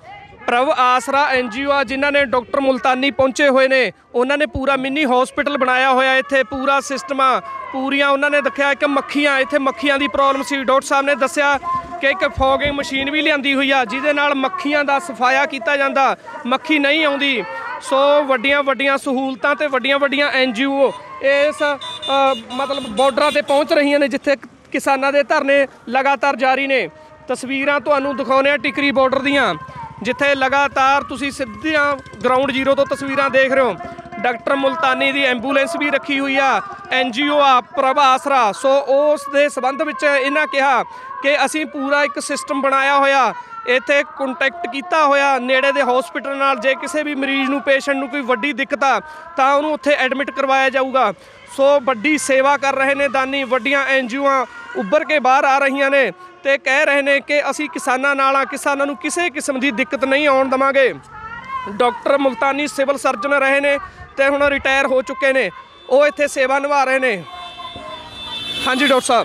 ਪ੍ਰਭ ਆਸਰਾ NGO ਆ ਜਿਨ੍ਹਾਂ ਨੇ ਡਾਕਟਰ ਮੁਲਤਾਨੀ ਪਹੁੰਚੇ ਹੋਏ ਨੇ। ਉਹਨਾਂ ਨੇ ਪੂਰਾ ਮਿੰਨੀ ਹਸਪੀਟਲ ਬਣਾਇਆ ਹੋਇਆ, ਇੱਥੇ ਪੂਰਾ ਸਿਸਟਮ ਆ। ਪੂਰੀਆਂ ਉਹਨਾਂ ਨੇ ਦਿਖਾਇਆ ਕਿ ਮੱਖੀਆਂ, ਇੱਥੇ ਮੱਖੀਆਂ ਦੀ ਪ੍ਰੋਬਲਮ ਸੀ। ਡਾਕਟਰ ਸਾਹਿਬ ਨੇ ਦੱਸਿਆ ਕਿ ਇੱਕ ਫੋਗਿੰਗ ਮਸ਼ੀਨ ਵੀ ਲਿਆਂਦੀ ਹੋਈ ਆ ਜਿਹਦੇ ਨਾਲ ਮੱਖੀਆਂ ਦਾ ਸਫਾਇਆ ਕੀਤਾ ਜਾਂਦਾ, ਮੱਖੀ ਨਹੀਂ ਆਉਂਦੀ। ਸੋ ਵੱਡੀਆਂ ਵੱਡੀਆਂ ਸਹੂਲਤਾਂ ਤੇ ਵੱਡੀਆਂ ਵੱਡੀਆਂ NGO ਇਸ ਮਤਲਬ ਬਾਰਡਰਾਂ ਤੇ ਪਹੁੰਚ ਰਹੀਆਂ ਨੇ ਜਿੱਥੇ ਕਿਸਾਨਾਂ ਦੇ ਧਰਨੇ ਲਗਾਤਾਰ ਜਾਰੀ ਨੇ। ਤਸਵੀਰਾਂ ਤੁਹਾਨੂੰ ਦਿਖਾਉਂਦੇ ਆ ਟਿਕਰੀ ਬਾਰਡਰ ਦੀਆਂ, ਜਿੱਥੇ ਲਗਾਤਾਰ ਤੁਸੀਂ ਸਿੱਧੀਆਂ ਗਰਾਊਂਡ ਜ਼ੀਰੋ ਤੋਂ ਤਸਵੀਰਾਂ ਦੇਖ ਰਹੇ ਹੋ। ਡਾਕਟਰ ਮੁਲਤਾਨੀ ਦੀ ਐਂਬੂਲੈਂਸ ਵੀ ਰੱਖੀ ਹੋਈ ਆ, NGO ਆ ਪ੍ਰਭ ਆਸਰਾ। ਸੋ ਉਸ ਦੇ ਸੰਬੰਧ ਵਿੱਚ ਇਹਨਾਂ ਕਿਹਾ ਕਿ ਅਸੀਂ ਪੂਰਾ ਇੱਕ ਸਿਸਟਮ ਬਣਾਇਆ ਹੋਇਆ, ਇੱਥੇ ਕੰਟੈਕਟ ਕੀਤਾ ਹੋਇਆ ਨੇੜੇ ਦੇ ਹਸਪੀਟਲ ਨਾਲ। ਜੇ ਕਿਸੇ ਵੀ ਮਰੀਜ਼ ਨੂੰ, ਪੇਸ਼ੈਂਟ ਨੂੰ ਕੋਈ ਵੱਡੀ ਦਿੱਕਤ ਆ ਤਾਂ ਉਹਨੂੰ ਉੱਥੇ ਐਡਮਿਟ ਕਰਵਾਇਆ ਜਾਊਗਾ। ਸੋ ਵੱਡੀ ਸੇਵਾ ਕਰ ਰਹੇ ਨੇ ਦਾਨੀ, ਵੱਡੀਆਂ NGO ਉੱਭਰ ਕੇ ਬਾਹਰ ਆ ਰਹੀਆਂ ਨੇ ਤੇ ਕਹਿ ਰਹੇ ਨੇ ਕਿ ਅਸੀਂ ਕਿਸਾਨਾਂ ਨਾਲ ਆ, ਕਿਸਾਨਾਂ ਨੂੰ ਕਿਸੇ ਕਿਸਮ ਦੀ ਦਿੱਕਤ ਨਹੀਂ ਆਉਣ ਦੇਵਾਂਗੇ। ਡਾਕਟਰ ਮੁਲਤਾਨੀ ਸਿਵਲ ਸਰਜਨ ਰਹੇ ਨੇ ਤੇ ਹੁਣ ਰਿਟਾਇਰ ਹੋ ਚੁੱਕੇ ਨੇ, ਉਹ ਇੱਥੇ ਸੇਵਾ ਨਿਭਾ ਰਹੇ ਨੇ। ਹਾਂਜੀ ਡਾਕਟਰ ਸਾਹਿਬ,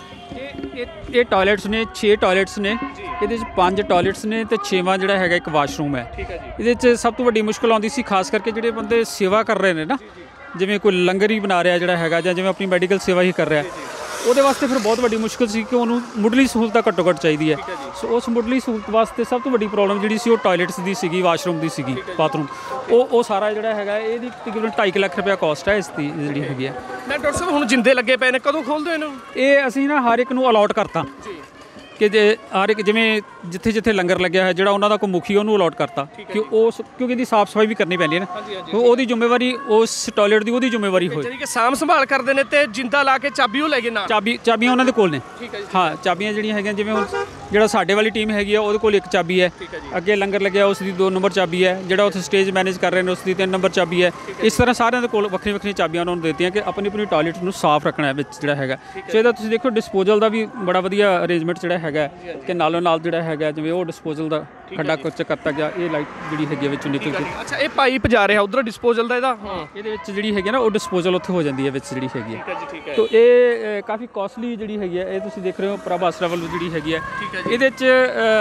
ਇਹ ਟਾਇਲਟਸ ਨੇ 6 ਟਾਇਲਟਸ ਨੇ, ਇਹਦੇ 'ਚ 5 ਟਾਇਲਟਸ ਨੇ ਤੇ 6ਵਾਂ ਜਿਹੜਾ ਹੈਗਾ ਇੱਕ ਵਾਸ਼ਰੂਮ ਹੈ। ਇਹਦੇ 'ਚ ਸਭ ਤੋਂ ਵੱਡੀ ਮੁਸ਼ਕਿਲ ਆਉਂਦੀ ਸੀ ਖਾਸ ਕਰਕੇ ਜਿਹੜੇ ਬੰਦੇ ਸੇਵਾ ਕਰ ਰਹੇ ਨੇ ਨਾ, ਜਿਵੇਂ ਕੋਈ ਲੰਗਰ ਹੀ ਬਣਾ ਰਿਹਾ ਜਿਹੜਾ ਹੈਗਾ ਜਾਂ ਜਿਵੇਂ ਆਪਣੀ ਮੈਡੀਕਲ ਸੇਵਾ ਹੀ ਕਰ ਰਿਹਾ, ਉਹਦੇ ਵਾਸਤੇ ਫਿਰ ਬਹੁਤ ਵੱਡੀ ਮੁਸ਼ਕਿਲ ਸੀ ਕਿ ਉਹਨੂੰ ਮੁੱਢਲੀ ਸਹੂਲਤਾਂ ਘੱਟੋ ਘੱਟ ਚਾਹੀਦੀ ਹੈ। ਸੋ ਉਸ ਮੁੱਢਲੀ ਸਹੂਲਤ ਵਾਸਤੇ ਸਭ ਤੋਂ ਵੱਡੀ ਪ੍ਰੋਬਲਮ ਜਿਹੜੀ ਸੀ ਉਹ ਟਾਇਲਟਸ ਦੀ ਸੀਗੀ, ਵਾਸ਼ਰੂਮ ਦੀ ਸੀਗੀ, ਬਾਥਰੂਮ। ਉਹ ਸਾਰਾ ਜਿਹੜਾ ਹੈਗਾ ਇਹਦੀ ਤਕਰੀਬਨ 2.5 ਲੱਖ ਰੁਪਇਆ ਕਾਸਟ ਹੈ ਇਸ ਦੀ ਜਿਹੜੀ ਹੈਗੀ ਹੈ।
ਮੈਂ ਡਾਕਟਰ ਸਾਹਿਬ ਹੁਣ ਜਿੰਦੇ ਲੱਗੇ ਪਏ ਨੇ, ਕਦੋਂ ਖੋਲ੍ਹਦੇ ਇਹਨੂੰ?
ਇਹ ਅਸੀਂ ਨਾ ਹਰ ਇੱਕ ਨੂੰ ਅਲਾਟ ਕਰਤਾ ਕਿ ਜੇ ਹਰ ਇੱਕ ਜਿਵੇਂ ਜਿੱਥੇ ਜਿੱਥੇ ਲੰਗਰ ਲੱਗਿਆ ਹੈ ਜਿਹੜਾ ਉਹਨਾਂ ਦਾ ਕੋਈ ਮੁਖੀ ਉਹਨੂੰ ਅਲਾਟ ਕਰਤਾ ਕਿ ਉਸ, ਕਿਉਂਕਿ ਇਹਦੀ ਸਾਫ਼ ਸਫਾਈ ਵੀ ਕਰਨੀ ਪੈਂਦੀ ਹੈ ਨਾ, ਉਹਦੀ ਜ਼ਿੰਮੇਵਾਰੀ ਉਸ ਟਾਇਲਟ ਦੀ ਉਹਦੀ ਜ਼ਿੰਮੇਵਾਰੀ ਹੋਏ।
ਜਿਹੜੀ ਕਿ ਸਾਂਭ ਸੰਭਾਲ ਕਰਦੇ ਨੇ ਤੇ ਜਿੰਦਾ ਲਾ ਕੇ ਚਾਬੀ ਉਹ ਲੈ ਗਏ ਨਾਲ।
ਚਾਬੀਆਂ ਉਹਨਾਂ ਦੇ ਕੋਲ ਨੇ। ਹਾਂ, ਚਾਬੀਆਂ ਜਿਹੜੀਆਂ ਹੈਗੀਆਂ, ਜਿਵੇਂ ਹੁਣ ਜਿਹੜਾ ਸਾਡੇ ਵਾਲੀ ਟੀਮ ਹੈਗੀ ਆ ਉਹਦੇ ਕੋਲ 1 ਚਾਬੀ ਹੈ, ਅੱਗੇ ਲੰਗਰ ਲੱਗਿਆ ਉਸ ਦੀ 2 ਨੰਬਰ ਚਾਬੀ ਹੈ, ਜਿਹੜਾ ਉੱਥੇ ਸਟੇਜ ਮੈਨੇਜ ਕਰ ਰਹੇ ਨੇ ਉਸ ਦੀ 3 ਨੰਬਰ ਚਾਬੀ ਹੈ। ਇਸ ਤਰ੍ਹਾਂ ਸਾਰਿਆਂ ਦੇ ਕੋਲ ਵੱਖਰੀਆਂ ਵੱਖਰੀਆਂ ਚਾਬੀਆਂ ਉਹਨਾਂ ਨੂੰ ਦਿੱਤੀਆਂ ਕਿ ਆਪਣੀ ਆਪਣੀ ਟਾਇਲਟ ਨੂੰ ਸਾਫ਼ ਰੱਖਣਾ ਵਿੱਚ ਜਿਹੜਾ ਹੈਗਾ। ਸੋ ਇਹਦਾ ਤੁਸੀਂ ਦੇਖੋ ਡਿਸਪੋਜ਼ਲ ਦਾ ਵੀ ਬੜਾ ਵਧੀਆ ਅਰੇਂਜਮੈਂਟ ਜਿਹੜਾ ਹੈਗਾ ਕਿ ਨਾਲੋਂ ਨਾਲ ਜਿਹੜਾ ਹੈਗਾ ਜਿਵੇਂ ਉਹ ਡਿਸਪੋਜ਼ਲ ਦਾ ਖੱਡਾ ਕੁਚ ਕਰਤਾ ਗਿਆ, ਇਹ ਲਾਈਟ ਜਿਹੜੀ ਹੈਗੀ ਵਿੱਚੋਂ ਨਿਕਲ ਕੇ।
ਅੱਛਾ, ਇਹ ਪਾਈਪ ਜਾ ਰਿਹਾ ਉਧਰ ਡਿਸਪੋਜ਼ਲ ਦਾ ਇਹਦਾ?
ਇਹਦੇ ਵਿੱਚ ਜਿਹੜੀ ਹੈਗੀ ਨਾ ਉਹ ਡਿਸਪੋਜ਼ਲ ਉੱਥੇ ਹੋ ਜਾਂਦੀ ਹੈ ਵਿੱਚ ਜਿਹੜੀ ਹੈਗੀ ਹੈ। ਤੋ ਇਹ ਕਾਫੀ ਕਾਸਟਲੀ ਜਿਹੜੀ ਹੈਗੀ ਹੈ, ਇਹ ਤੁਸੀਂ ਦੇਖ ਰਹੇ ਹੋ ਪ੍ਰਭ ਆਸਰਾ ਵੱਲੋਂ ਜਿਹੜੀ ਹੈਗੀ ਹੈ। ਇਹਦੇ 'ਚ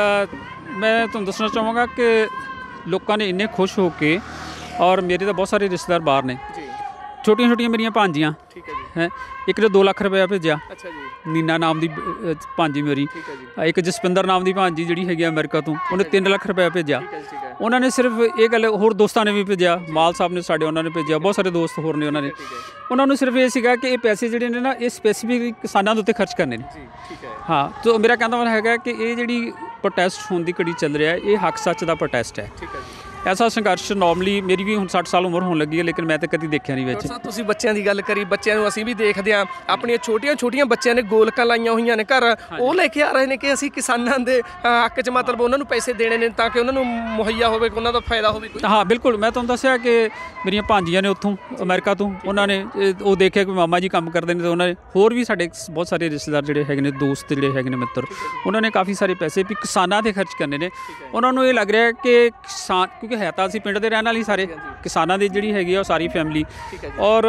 ਮੈਂ ਤੁਹਾਨੂੰ ਦੱਸਣਾ ਚਾਹਾਂਗਾ ਕਿ ਲੋਕਾਂ ਨੇ ਇੰਨੇ ਖੁਸ਼ ਹੋ ਕੇ, ਔਰ ਮੇਰੇ ਤਾਂ ਬਹੁਤ ਸਾਰੇ ਰਿਸ਼ਤੇਦਾਰ ਬਾਹਰ ਨੇ, ਛੋਟੀਆਂ ਛੋਟੀਆਂ ਮੇਰੀਆਂ ਭਾਂਜੀਆਂ ਹੈ, ਇੱਕ ਨੇ 2 ਲੱਖ ਰੁਪਇਆ ਭੇਜਿਆ, ਨੀਨਾ ਨਾਮ ਦੀ ਭਾਂਜੀ ਮੇਰੀ, ਇੱਕ ਜਸਪਿੰਦਰ ਨਾਮ ਦੀ ਭਾਂਜੀ ਜਿਹੜੀ ਹੈਗੀ ਅਮਰੀਕਾ ਤੋਂ, ਉਹਨੇ 3 ਲੱਖ ਰੁਪਇਆ ਭੇਜਿਆ। ਉਹਨਾਂ ਨੇ ਸਿਰਫ ਇਹ ਗੱਲ, ਹੋਰ ਦੋਸਤਾਂ ਨੇ ਵੀ ਭੇਜਿਆ, ਮਾਲ ਸਾਹਿਬ ਨੇ ਸਾਡੇ ਉਹਨਾਂ ਨੇ ਭੇਜਿਆ, ਬਹੁਤ ਸਾਰੇ ਦੋਸਤ ਹੋਰ ਨੇ ਉਹਨਾਂ ਨੂੰ ਸਿਰਫ ਇਹ ਸੀਗਾ ਕਿ ਇਹ ਪੈਸੇ ਜਿਹੜੇ ਨੇ ਨਾ ਇਹ ਸਪੈਸੀਫਿਕ ਕਿਸਾਨਾਂ ਦੇ ਉੱਤੇ ਖਰਚ ਕਰਨੇ ਨੇ। ਹਾਂ, ਤਾਂ ਮੇਰਾ ਕਹਿੰਦਾ ਮਤਲਬ ਹੈਗਾ ਕਿ ਇਹ ਜਿਹੜੀ ਪ੍ਰੋਟੈਸਟ ਹੋਣ ਦੀ ਘੜੀ ਚੱਲ ਰਿਹਾ, ਇਹ ਹੱਕ ਸੱਚ ਦਾ ਪ੍ਰੋਟੈਸਟ ਹੈ। ਐਸਾ ਸੰਘਰਸ਼ ਨਾਰਮਲੀ, ਮੇਰੀ ਵੀ ਹੁਣ 60 ਸਾਲ ਉਮਰ ਹੋਣ ਲੱਗੀ ਹੈ ਲੇਕਿਨ ਮੈਂ ਤਾਂ ਕਦੀ ਦੇਖਿਆ ਨਹੀਂ ਵਿੱਚ।
ਤੁਸੀਂ ਬੱਚਿਆਂ ਦੀ ਗੱਲ ਕਰੀ, ਬੱਚਿਆਂ ਨੂੰ ਅਸੀਂ ਵੀ ਦੇਖਦੇ ਹਾਂ, ਆਪਣੀਆਂ ਛੋਟੀਆਂ ਛੋਟੀਆਂ ਬੱਚਿਆਂ ਨੇ ਗੋਲਕਾਂ ਲਾਈਆਂ ਹੋਈਆਂ ਨੇ ਘਰ, ਉਹ ਲੈ ਕੇ ਆ ਰਹੇ ਨੇ ਕਿ ਅਸੀਂ ਕਿਸਾਨਾਂ ਦੇ ਹੱਕ 'ਚ ਮਤਲਬ ਉਹਨਾਂ ਨੂੰ ਪੈਸੇ ਦੇਣੇ ਨੇ ਤਾਂ ਕਿ ਉਹਨਾਂ ਨੂੰ ਮੁਹੱਈਆ ਹੋਵੇ, ਉਹਨਾਂ ਦਾ ਫਾਇਦਾ ਹੋਵੇ।
ਹਾਂ ਬਿਲਕੁਲ, ਮੈਂ ਤੁਹਾਨੂੰ ਦੱਸਿਆ ਕਿ ਮੇਰੀਆਂ ਭਾਂਜੀਆਂ ਨੇ ਉੱਥੋਂ ਅਮਰੀਕਾ ਤੋਂ, ਉਹਨਾਂ ਨੇ ਉਹ ਦੇਖਿਆ ਕਿ ਮਾਮਾ ਜੀ ਕੰਮ ਕਰਦੇ ਨੇ, ਤਾਂ ਉਹਨਾਂ ਨੇ ਹੋਰ ਵੀ ਸਾਡੇ ਬਹੁਤ ਸਾਰੇ ਰਿਸ਼ਤੇਦਾਰ ਜਿਹੜੇ ਹੈਗੇ ਨੇ, ਦੋਸਤ ਜਿਹੜੇ ਹੈਗੇ ਨੇ, ਮਿੱਤਰ, ਉਹਨਾਂ ਨੇ ਕਾਫੀ ਸਾਰੇ ਪੈਸੇ ਵੀ ਕਿਸਾਨਾਂ 'ਤੇ ਖਰਚ ਕਰਨੇ ਨੇ। ਉਹਨਾਂ ਨੂੰ ਇਹ ਲੱਗ ਰਿਹਾ ਕਿ ਕਿਸਾਨ, ਕਿਉਂਕਿ ਹੈ ਤਾਂ ਅਸੀਂ ਪਿੰਡ ਦੇ ਰਹਿਣ ਵਾਲੀ ਸਾਰੇ, ਕਿਸਾਨਾਂ ਦੀ ਜਿਹੜੀ ਹੈਗੀ ਆ ਉਹ ਸਾਰੀ ਫੈਮਿਲੀ, ਔਰ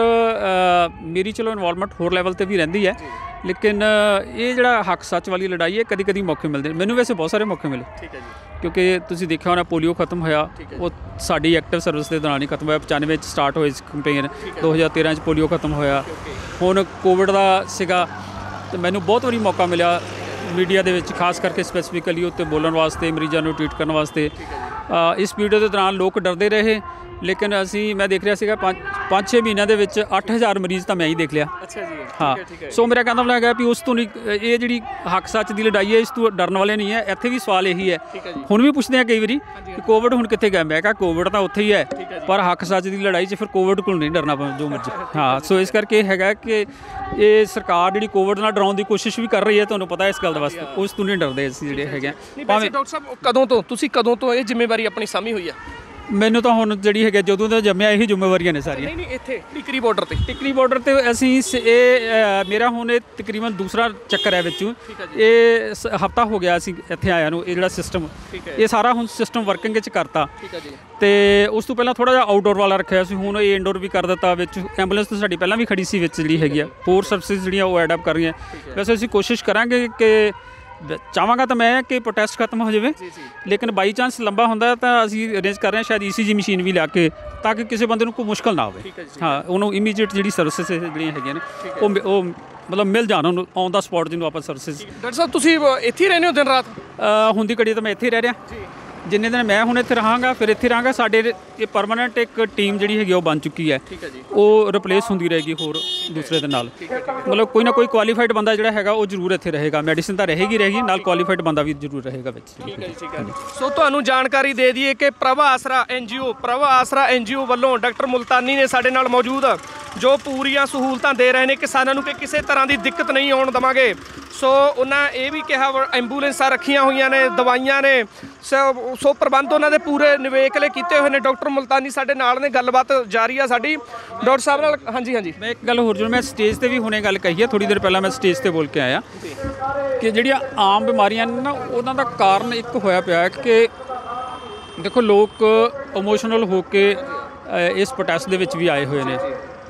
ਮੇਰੀ ਚਲੋ ਇਨਵੋਲਵਮੈਂਟ ਹੋਰ ਲੈਵਲ 'ਤੇ ਵੀ ਰਹਿੰਦੀ ਹੈ, ਲੇਕਿਨ ਇਹ ਜਿਹੜਾ ਹੱਕ ਸੱਚ ਵਾਲੀ ਲੜਾਈ ਹੈ ਕਦੀ ਕਦੀ ਮੌਕੇ ਮਿਲਦੇ ਨੇ। ਮੈਨੂੰ ਵੈਸੇ ਬਹੁਤ ਸਾਰੇ ਮੌਕੇ ਮਿਲੇ, ਕਿਉਂਕਿ ਤੁਸੀਂ ਦੇਖਿਆ ਹੋਣਾ ਪੋਲੀਓ ਖਤਮ ਹੋਇਆ, ਉਹ ਸਾਡੀ ਐਕਟਿਵ ਸਰਵਿਸ ਦੇ ਦੌਰਾਨ ਹੀ ਖਤਮ ਹੋਇਆ। 95 'ਚ ਸਟਾਰਟ ਹੋਈ ਸੀ ਕੰਪੇਨ, 2013 'ਚ ਪੋਲੀਓ ਖਤਮ ਹੋਇਆ, ਹੁਣ ਕੋਵਿਡ ਦਾ ਸੀਗਾ, ਅਤੇ ਮੈਨੂੰ ਬਹੁਤ ਵਾਰੀ ਮੌਕਾ ਮਿਲਿਆ ਮੀਡੀਆ ਦੇ ਵਿੱਚ, ਖਾਸ ਕਰਕੇ ਸਪੈਸੀਫਿਕਲੀ ਉੱਤੇ ਬੋਲਣ ਵਾਸਤੇ, ਮਰੀਜ਼ਾਂ ਨੂੰ ਟ੍ਰੀਟ ਕਰਨ ਵਾਸਤੇ। ਇਸ ਵੀਡੀਓ ਦੇ ਦੌਰਾਨ ਲੋਕ ਡਰਦੇ ਰਹੇ, ਲੇਕਿਨ ਮੈਂ ਦੇਖ ਰਿਹਾ ਸੀਗਾ 5-6 ਮਹੀਨਿਆਂ ਦੇ ਵਿੱਚ 8000 ਮਰੀਜ਼ ਤਾਂ ਮੈਂ ਹੀ ਦੇਖ ਲਿਆ।
ਅੱਛਾ ਜੀ,
ਹਾਂ। ਸੋ ਮੇਰਾ ਕਹਿੰਦਾ ਹੈਗਾ ਵੀ ਉਸ ਤੋਂ ਨਹੀਂ, ਇਹ ਜਿਹੜੀ ਹੱਕ ਸੱਚ ਦੀ ਲੜਾਈ ਹੈ ਇਸ ਤੋਂ ਡਰਨ ਵਾਲੇ ਨਹੀਂ ਹੈ। ਇੱਥੇ ਵੀ ਸਵਾਲ ਇਹੀ ਹੈ, ਹੁਣ ਵੀ ਪੁੱਛਦੇ ਆ ਕਈ ਵਾਰੀ ਕਿ ਕੋਵਿਡ ਹੁਣ ਕਿੱਥੇ ਗਿਆ, ਮੈਂ ਕਿਹਾ ਕੋਵਿਡ ਤਾਂ ਉੱਥੇ ਹੀ ਹੈ, ਪਰ ਹੱਕ ਸੱਚ ਦੀ ਲੜਾਈ 'ਚ ਫਿਰ ਕੋਵਿਡ ਕੋਲ ਨਹੀਂ ਡਰਨਾ ਪੈਂਦਾ ਜੋ ਮਰਜ਼ੀ। ਹਾਂ, ਸੋ ਇਸ ਕਰਕੇ ਹੈਗਾ ਕਿ ਇਹ ਸਰਕਾਰ ਜਿਹੜੀ ਕੋਵਿਡ ਨਾਲ ਡਰਾਉਣ ਦੀ ਕੋਸ਼ਿਸ਼ ਵੀ ਕਰ ਰਹੀ ਹੈ, ਤੁਹਾਨੂੰ ਪਤਾ ਇਸ ਗੱਲ ਦਾ ਵਾਸਤੇ, ਉਸ ਤੋਂ ਨਹੀਂ ਡਰਦੇ ਅਸੀਂ ਜਿਹੜੇ ਹੈਗੇ।
ਭਾਵੇਂ ਡਾਕਟਰ ਸਾਹਿਬ ਕਦੋਂ ਤੋਂ ਇਹ ਜ਼ਿੰਮੇਵਾਰੀ ਆਪਣੀ ਸਾਂਭੀ ਹੋਈ ਆ?
ਮੈਨੂੰ ਤਾਂ ਹੁਣ ਜਿਹੜੀ ਹੈਗੀ ਜਦੋਂ ਦਾ ਜੰਮਿਆ ਇਹੀ ਜ਼ਿੰਮੇਵਾਰੀਆਂ ਨੇ ਸਾਰੀਆਂ।
ਨਹੀਂ, ਇੱਥੇ ਟਿਕਰੀ ਬਾਰਡਰ ਤੇ
ਅਸੀਂ ਇਹ ਮੇਰਾ ਹੁਣ ਇਹ ਤਕਰੀਬਨ ਦੂਸਰਾ ਚੱਕਰ ਹੈ ਵਿੱਚੋਂ, ਇਹ ਹਫਤਾ ਹੋ ਗਿਆ ਅਸੀਂ ਇੱਥੇ ਆਇਆ ਨੂੰ। ਇਹ ਜਿਹੜਾ ਸਿਸਟਮ, ਇਹ ਸਾਰਾ ਹੁਣ ਸਿਸਟਮ ਵਰਕਿੰਗ ਵਿੱਚ ਕਰਤਾ, ਤੇ ਉਸ ਤੋਂ ਪਹਿਲਾਂ ਥੋੜ੍ਹਾ ਜਿਹਾ ਆਊਟਡੋਰ ਵਾਲਾ ਰੱਖਿਆ ਸੀ, ਹੁਣ ਇਹ ਇਨਡੋਰ ਵੀ ਕਰ ਦਿੱਤਾ। ਵਿੱਚ ਐਂਬੂਲੈਂਸ ਤਾਂ ਸਾਡੀ ਪਹਿਲਾਂ ਵੀ ਖੜੀ ਸੀ ਵਿੱਚ ਜਿਹੜੀ ਹੈਗੀ ਆ, ਹੋਰ ਸਰਵਿਸਿਜ਼ ਜਿਹੜੀਆਂ ਉਹ ਐਡ ਅਪ ਕਰ ਰਹੀਆਂ। ਵੈਸੇ ਅਸੀਂ ਕੋਸ਼ਿਸ਼ ਕਰਾਂਗੇ ਕਿ ਚਾਹਾਂਗਾ ਤਾਂ ਮੈਂ ਕਿ ਪ੍ਰੋਟੈਸਟ ਖਤਮ ਹੋ ਜਾਵੇ, ਲੇਕਿਨ ਬਾਈ ਚਾਂਸ ਲੰਬਾ ਹੁੰਦਾ ਤਾਂ ਅਸੀਂ ਅਰੇਂਜ ਕਰ ਰਹੇ ਹਾਂ ਸ਼ਾਇਦ ECG ਮਸ਼ੀਨ ਵੀ ਲਿਆ ਕੇ, ਤਾਂ ਕਿ ਕਿਸੇ ਬੰਦੇ ਨੂੰ ਕੋਈ ਮੁਸ਼ਕਲ ਨਾ ਆਵੇ। ਹਾਂ, ਉਹਨੂੰ ਇਮੀਡੀਏਟ ਜਿਹੜੀ ਸਰਵਿਸਿਜ਼ ਜਿਹੜੀਆਂ ਹੈਗੀਆਂ ਨੇ ਉਹ ਮਤਲਬ ਮਿਲ ਜਾਣ ਉਹਨੂੰ ਔਨ ਦਾ ਸਪੌਟ, ਜਿਹਨੂੰ ਆਪਾਂ ਸਰਵਿਸਿਜ਼।
ਡਾਕਟਰ ਸਾਹਿਬ ਤੁਸੀਂ ਇੱਥੇ ਹੀ ਰਹਿੰਦੇ ਹੋ ਦਿਨ ਰਾਤ?
ਹੁਣ ਦੀ ਘੜੀ ਤਾਂ ਮੈਂ ਇੱਥੇ ਹੀ ਰਹਿ ਰਿਹਾ, ਜਿੰਨੇ ਦਿਨ ਮੈਂ ਹੁਣ ਇੱਥੇ ਰਹਾਂਗਾ ਫਿਰ ਇੱਥੇ ਰਹਾਂਗਾ। ਸਾਡੇ ਇਹ ਪਰਮਾਨੈਂਟ ਇੱਕ ਟੀਮ ਜਿਹੜੀ ਹੈਗੀ ਉਹ ਬਣ ਚੁੱਕੀ ਹੈ, ਉਹ ਰਿਪਲੇਸ ਹੁੰਦੀ ਰਹੇਗੀ ਹੋਰ ਦੂਸਰੇ ਦੇ ਨਾਲ। ਮਤਲਬ ਕੋਈ ਨਾ ਕੋਈ ਕੁਆਲੀਫਾਈਡ ਬੰਦਾ ਜਿਹੜਾ ਹੈਗਾ ਉਹ ਜ਼ਰੂਰ ਇੱਥੇ ਰਹੇਗਾ। ਮੈਡੀਸਿਨ ਤਾਂ ਰਹੇਗੀ ਨਾਲ ਕੁਆਲੀਫਾਈਡ ਬੰਦਾ ਵੀ ਜ਼ਰੂਰ ਰਹੇਗਾ ਵਿੱਚ।
ਸੋ ਤੁਹਾਨੂੰ ਜਾਣਕਾਰੀ ਦੇ ਦਈਏ ਕਿ ਪ੍ਰਭ ਆਸਰਾ NGO ਵੱਲੋਂ ਡਾਕਟਰ ਮੁਲਤਾਨੀ ਨੇ ਸਾਡੇ ਨਾਲ ਮੌਜੂਦ, ਜੋ ਪੂਰੀਆਂ ਸਹੂਲਤਾਂ ਦੇ ਰਹੇ ਨੇ ਕਿਸਾਨਾਂ ਨੂੰ ਕਿ ਕਿਸੇ ਤਰ੍ਹਾਂ ਦੀ ਦਿੱਕਤ ਨਹੀਂ ਆਉਣ ਦੇਵਾਂਗੇ। ਸੋ ਉਹਨਾਂ ਇਹ ਵੀ ਕਿਹਾ ਐਂਬੂਲੈਂਸਾਂ ਰੱਖੀਆਂ ਹੋਈਆਂ ਨੇ, ਦਵਾਈਆਂ ਨੇ, ਸੋ ਪ੍ਰਬੰਧ ਉਹਨਾਂ ਦੇ ਪੂਰੇ ਨਿਵੇਕਲੇ ਕੀਤੇ ਹੋਏ ਨੇ। ਡਾਕਟਰ ਮੁਲਤਾਨੀ ਸਾਡੇ ਨਾਲ ਨੇ, ਗੱਲਬਾਤ ਜਾਰੀ ਆ ਸਾਡੀ ਡਾਕਟਰ ਸਾਹਿਬ ਨਾਲ। ਹਾਂਜੀ
ਮੈਂ ਇੱਕ ਗੱਲ ਹੋਰ ਜੋ ਮੈਂ ਸਟੇਜ ਤੇ ਵੀ ਹੁਣੇ ਗੱਲ ਕਹੀ ਹੈ, ਥੋੜੀ ਦੇਰ ਪਹਿਲਾਂ ਮੈਂ ਸਟੇਜ ਤੇ ਬੋਲ ਕੇ ਆਇਆ ਕਿ ਜਿਹੜੀਆਂ ਆਮ ਬਿਮਾਰੀਆਂ ਨੇ ਨਾ ਉਹਨਾਂ ਦਾ ਕਾਰਨ ਇੱਕ ਹੋਇਆ ਪਿਆ ਕਿ ਦੇਖੋ ਲੋਕ ਇਮੋਸ਼ਨਲ ਹੋ ਕੇ ਇਸ ਪ੍ਰੋਟੈਸਟ ਦੇ ਵਿੱਚ ਵੀ ਆਏ ਹੋਏ ਨੇ,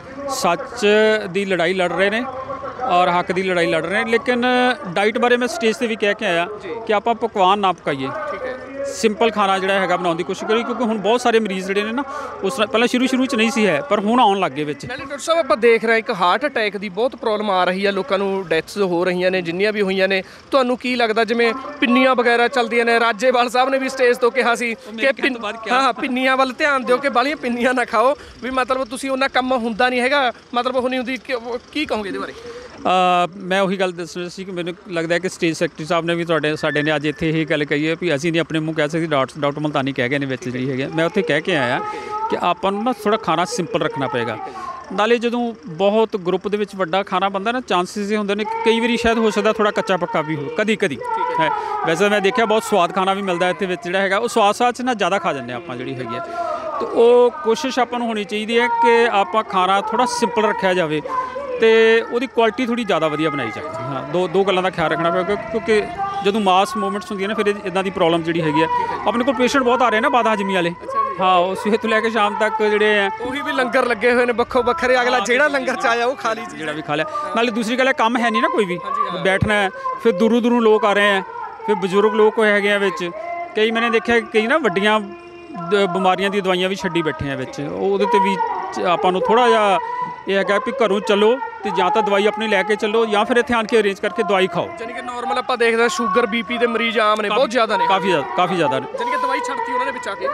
ਸੱਚ ਦੀ ਲੜਾਈ ਲੜ ਰਹੇ ਨੇ ਔਰ ਹੱਕ ਦੀ ਲੜਾਈ ਲੜ ਰਹੇ ਨੇ। ਲੇਕਿਨ ਡਾਈਟ ਬਾਰੇ ਮੈਂ ਸਟੇਜ ਤੇ ਵੀ ਕਹਿ ਕੇ ਆਇਆ ਕਿ ਆਪਾਂ ਪਕਵਾਨ ਨਾ ਪਕਾਈਏ, ਸਿੰਪਲ ਖਾਣਾ ਜਿਹੜਾ ਹੈਗਾ ਬਣਾਉਣ ਦੀ ਕੋਸ਼ਿਸ਼ ਕਰੀ, ਕਿਉਂਕਿ ਹੁਣ ਬਹੁਤ ਸਾਰੇ ਮਰੀਜ਼ ਜਿਹੜੇ ਨੇ ਨਾ ਉਸ ਤਰ੍ਹਾਂ ਪਹਿਲਾਂ ਸ਼ੁਰੂ 'ਚ ਨਹੀਂ ਸੀ ਹੈ, ਪਰ ਹੁਣ ਆਉਣ ਲੱਗ ਗਏ ਵਿੱਚ।
ਡਾਕਟਰ ਸਾਹਿਬ ਆਪਾਂ ਦੇਖ ਰਹੇ ਇੱਕ ਹਾਰਟ ਅਟੈਕ ਦੀ ਬਹੁਤ ਪ੍ਰੋਬਲਮ ਆ ਰਹੀ ਹੈ, ਲੋਕਾਂ ਨੂੰ ਡੈਥਸ ਹੋ ਰਹੀਆਂ ਨੇ ਜਿੰਨੀਆਂ ਵੀ ਹੋਈਆਂ ਨੇ। ਤੁਹਾਨੂੰ ਕੀ ਲੱਗਦਾ, ਜਿਵੇਂ ਪਿੰਨੀਆਂ ਵਗੈਰਾ ਚੱਲਦੀਆਂ ਨੇ, ਰਾਜੇਵਾਲ ਸਾਹਿਬ ਨੇ ਵੀ ਸਟੇਜ ਤੋਂ ਕਿਹਾ ਸੀ ਕਿ ਪਿੰਨੀਆਂ ਵੱਲ ਧਿਆਨ ਦਿਓ, ਕਿ ਬਾਹਲੀਆਂ ਪਿੰਨੀਆਂ ਨਾ ਖਾਓ, ਵੀ ਮਤਲਬ ਤੁਸੀਂ ਉਹਨਾਂ ਕੰਮ ਹੁੰਦਾ ਨਹੀਂ ਹੈਗਾ, ਮਤਲਬ ਉਹ ਨਹੀਂ ਹੁੰਦੀ। ਕੀ ਕਹੋਗੇ ਇਹਦੇ ਬਾਰੇ?
ਮੈਂ ਉਹੀ ਗੱਲ ਦੱਸ ਰਿਹਾ ਸੀ ਕਿ ਮੈਨੂੰ ਲੱਗਦਾ ਕਿ ਸਟੇਜ ਸੈਕਟਰੀ ਸਾਹਿਬ ਨੇ ਵੀ ਸਾਡੇ ਨੇ ਅੱਜ ਇੱਥੇ ਇਹ ਗੱਲ ਕਹੀ ਹੈ ਵੀ ਅਸੀਂ ਨਹੀਂ ਆਪਣੇ ਮੂੰਹ ਕਹਿ ਸਕਦੇ, ਡਾਕਟਰ ਮੁਲਤਾਨੀ ਕਹਿ ਗਏ ਨੇ ਵਿੱਚ ਜਿਹੜੀ ਹੈਗੇ। ਮੈਂ ਉੱਥੇ ਕਹਿ ਕੇ ਆਇਆ ਕਿ ਆਪਾਂ ਨੂੰ ਨਾ ਥੋੜ੍ਹਾ ਖਾਣਾ ਸਿੰਪਲ ਰੱਖਣਾ ਪਏਗਾ। ਨਾਲੇ ਜਦੋਂ ਬਹੁਤ ਗਰੁੱਪ ਦੇ ਵਿੱਚ ਵੱਡਾ ਖਾਣਾ ਬਣਦਾ ਨਾ, ਚਾਂਸਿਸ ਇਹ ਹੁੰਦੇ ਨੇ ਕਈ ਵਾਰੀ ਸ਼ਾਇਦ ਹੋ ਸਕਦਾ ਥੋੜ੍ਹਾ ਕੱਚਾ ਪੱਕਾ ਵੀ ਹੋ ਕਦੀ ਹੈ। ਵੈਸੇ ਮੈਂ ਦੇਖਿਆ ਬਹੁਤ ਸਵਾਦ ਖਾਣਾ ਵੀ ਮਿਲਦਾ ਇੱਥੇ ਵਿੱਚ ਜਿਹੜਾ ਹੈਗਾ, ਉਹ ਸਵਾਦ 'ਚ ਨਾ ਜ਼ਿਆਦਾ ਖਾ ਜਾਂਦੇ ਆਪਾਂ ਜਿਹੜੀ ਹੈਗੀ ਹੈ। ਤਾਂ ਉਹ ਕੋਸ਼ਿਸ਼ ਆਪਾਂ ਨੂੰ ਹੋਣੀ ਚਾਹੀਦੀ ਹੈ ਕਿ ਆਪਾਂ ਖਾਣਾ ਥੋੜ੍ਹਾ ਸਿੰਪਲ ਰੱਖਿਆ ਜਾਵੇ ਅਤੇ ਉਹਦੀ ਕੁਆਲਿਟੀ ਥੋੜ੍ਹੀ ਜ਼ਿਆਦਾ ਵਧੀਆ ਬਣਾਈ ਜਾਵੇ। ਹਾਂ, ਦੋ ਗੱਲਾਂ ਦਾ ਖਿਆਲ ਰੱਖਣਾ ਪਵੇਗਾ, ਕਿਉਂਕਿ ਜਦੋਂ ਮਾਸ ਮੂਵਮੈਂਟਸ ਹੁੰਦੀਆਂ ਨੇ ਫਿਰ ਇੱਦਾਂ ਦੀ ਪ੍ਰੋਬਲਮ ਜਿਹੜੀ ਹੈਗੀ ਹੈ। ਆਪਣੇ ਕੋਲ ਪੇਸ਼ੈਂਟ ਬਹੁਤ ਆ ਰਹੇ ਨਾ ਬਾਦ ਹਾਜ਼ਮੀ ਵਾਲੇ। ਹਾਂ, ਉਹ ਸਵੇਰ ਤੋਂ ਲੈ ਕੇ ਸ਼ਾਮ ਤੱਕ ਜਿਹੜੇ ਹੈ
ਉਹੀ ਵੀ ਲੰਗਰ ਲੱਗੇ ਹੋਏ ਨੇ ਵੱਖੋ ਵੱਖਰੇ, ਅਗਲਾ ਜਿਹੜਾ ਲੰਗਰ 'ਚ ਆਇਆ ਉਹ ਖਾ ਲਈ,
ਜਿਹੜਾ ਵੀ ਖਾ ਲਿਆ। ਨਾਲੇ ਦੂਸਰੀ ਗੱਲ ਹੈ ਕੰਮ ਹੈ ਨਹੀਂ ਨਾ ਕੋਈ ਵੀ ਬੈਠਣਾ, ਫਿਰ ਦੂਰੋਂ ਲੋਕ ਆ ਰਹੇ ਹੈ, ਫਿਰ ਬਜ਼ੁਰਗ ਲੋਕ ਹੋਏ ਹੈਗੇ ਆ ਵਿੱਚ। ਕਈ ਮੈंने ਦੇਖਿਆ ਕਈ ਨਾ ਵੱਡੀਆਂ ਬਿਮਾਰੀਆਂ ਦੀ ਦਵਾਈਆਂ ਵੀ ਛੱਡੀ ਬੈਠੇ ਆ ਵਿੱਚ, ਉਹਦੇ 'ਤੇ ਵੀ ਆਪਾਂ ਨੂੰ ਥੋੜ੍ਹਾ ਜਿਹਾ ਇਹ ਹੈਗਾ ਵੀ ਘਰੋਂ ਚੱਲੋ ਤੇ ਜਾਂ ਤਾਂ ਦਵਾਈ ਆਪਣੀ ਲੈ ਕੇ ਚੱਲੋ ਜਾਂ ਫਿਰ ਇੱਥੇ ਆਣ ਕੇ ਅਰੇਂਜ ਕਰਕੇ ਦਵਾਈ ਖਾਓ।
ਜਾਨੀ ਕਿ ਨਾਰਮਲ ਆਪਾਂ ਦੇਖਦੇ ਸ਼ੂਗਰ BP ਦੇ ਮਰੀਜ਼ ਆਮ ਨੇ, ਬਹੁਤ ਜ਼ਿਆਦਾ ਨੇ,
ਕਾਫੀ ਜ਼ਿਆਦਾ ਨੇ।
ਜਾਨੀ ਕਿ ਦਵਾਈ ਛੱਡਤੀ ਉਹਨਾਂ ਨੇ ਵਿੱਚ ਆ ਕੇ।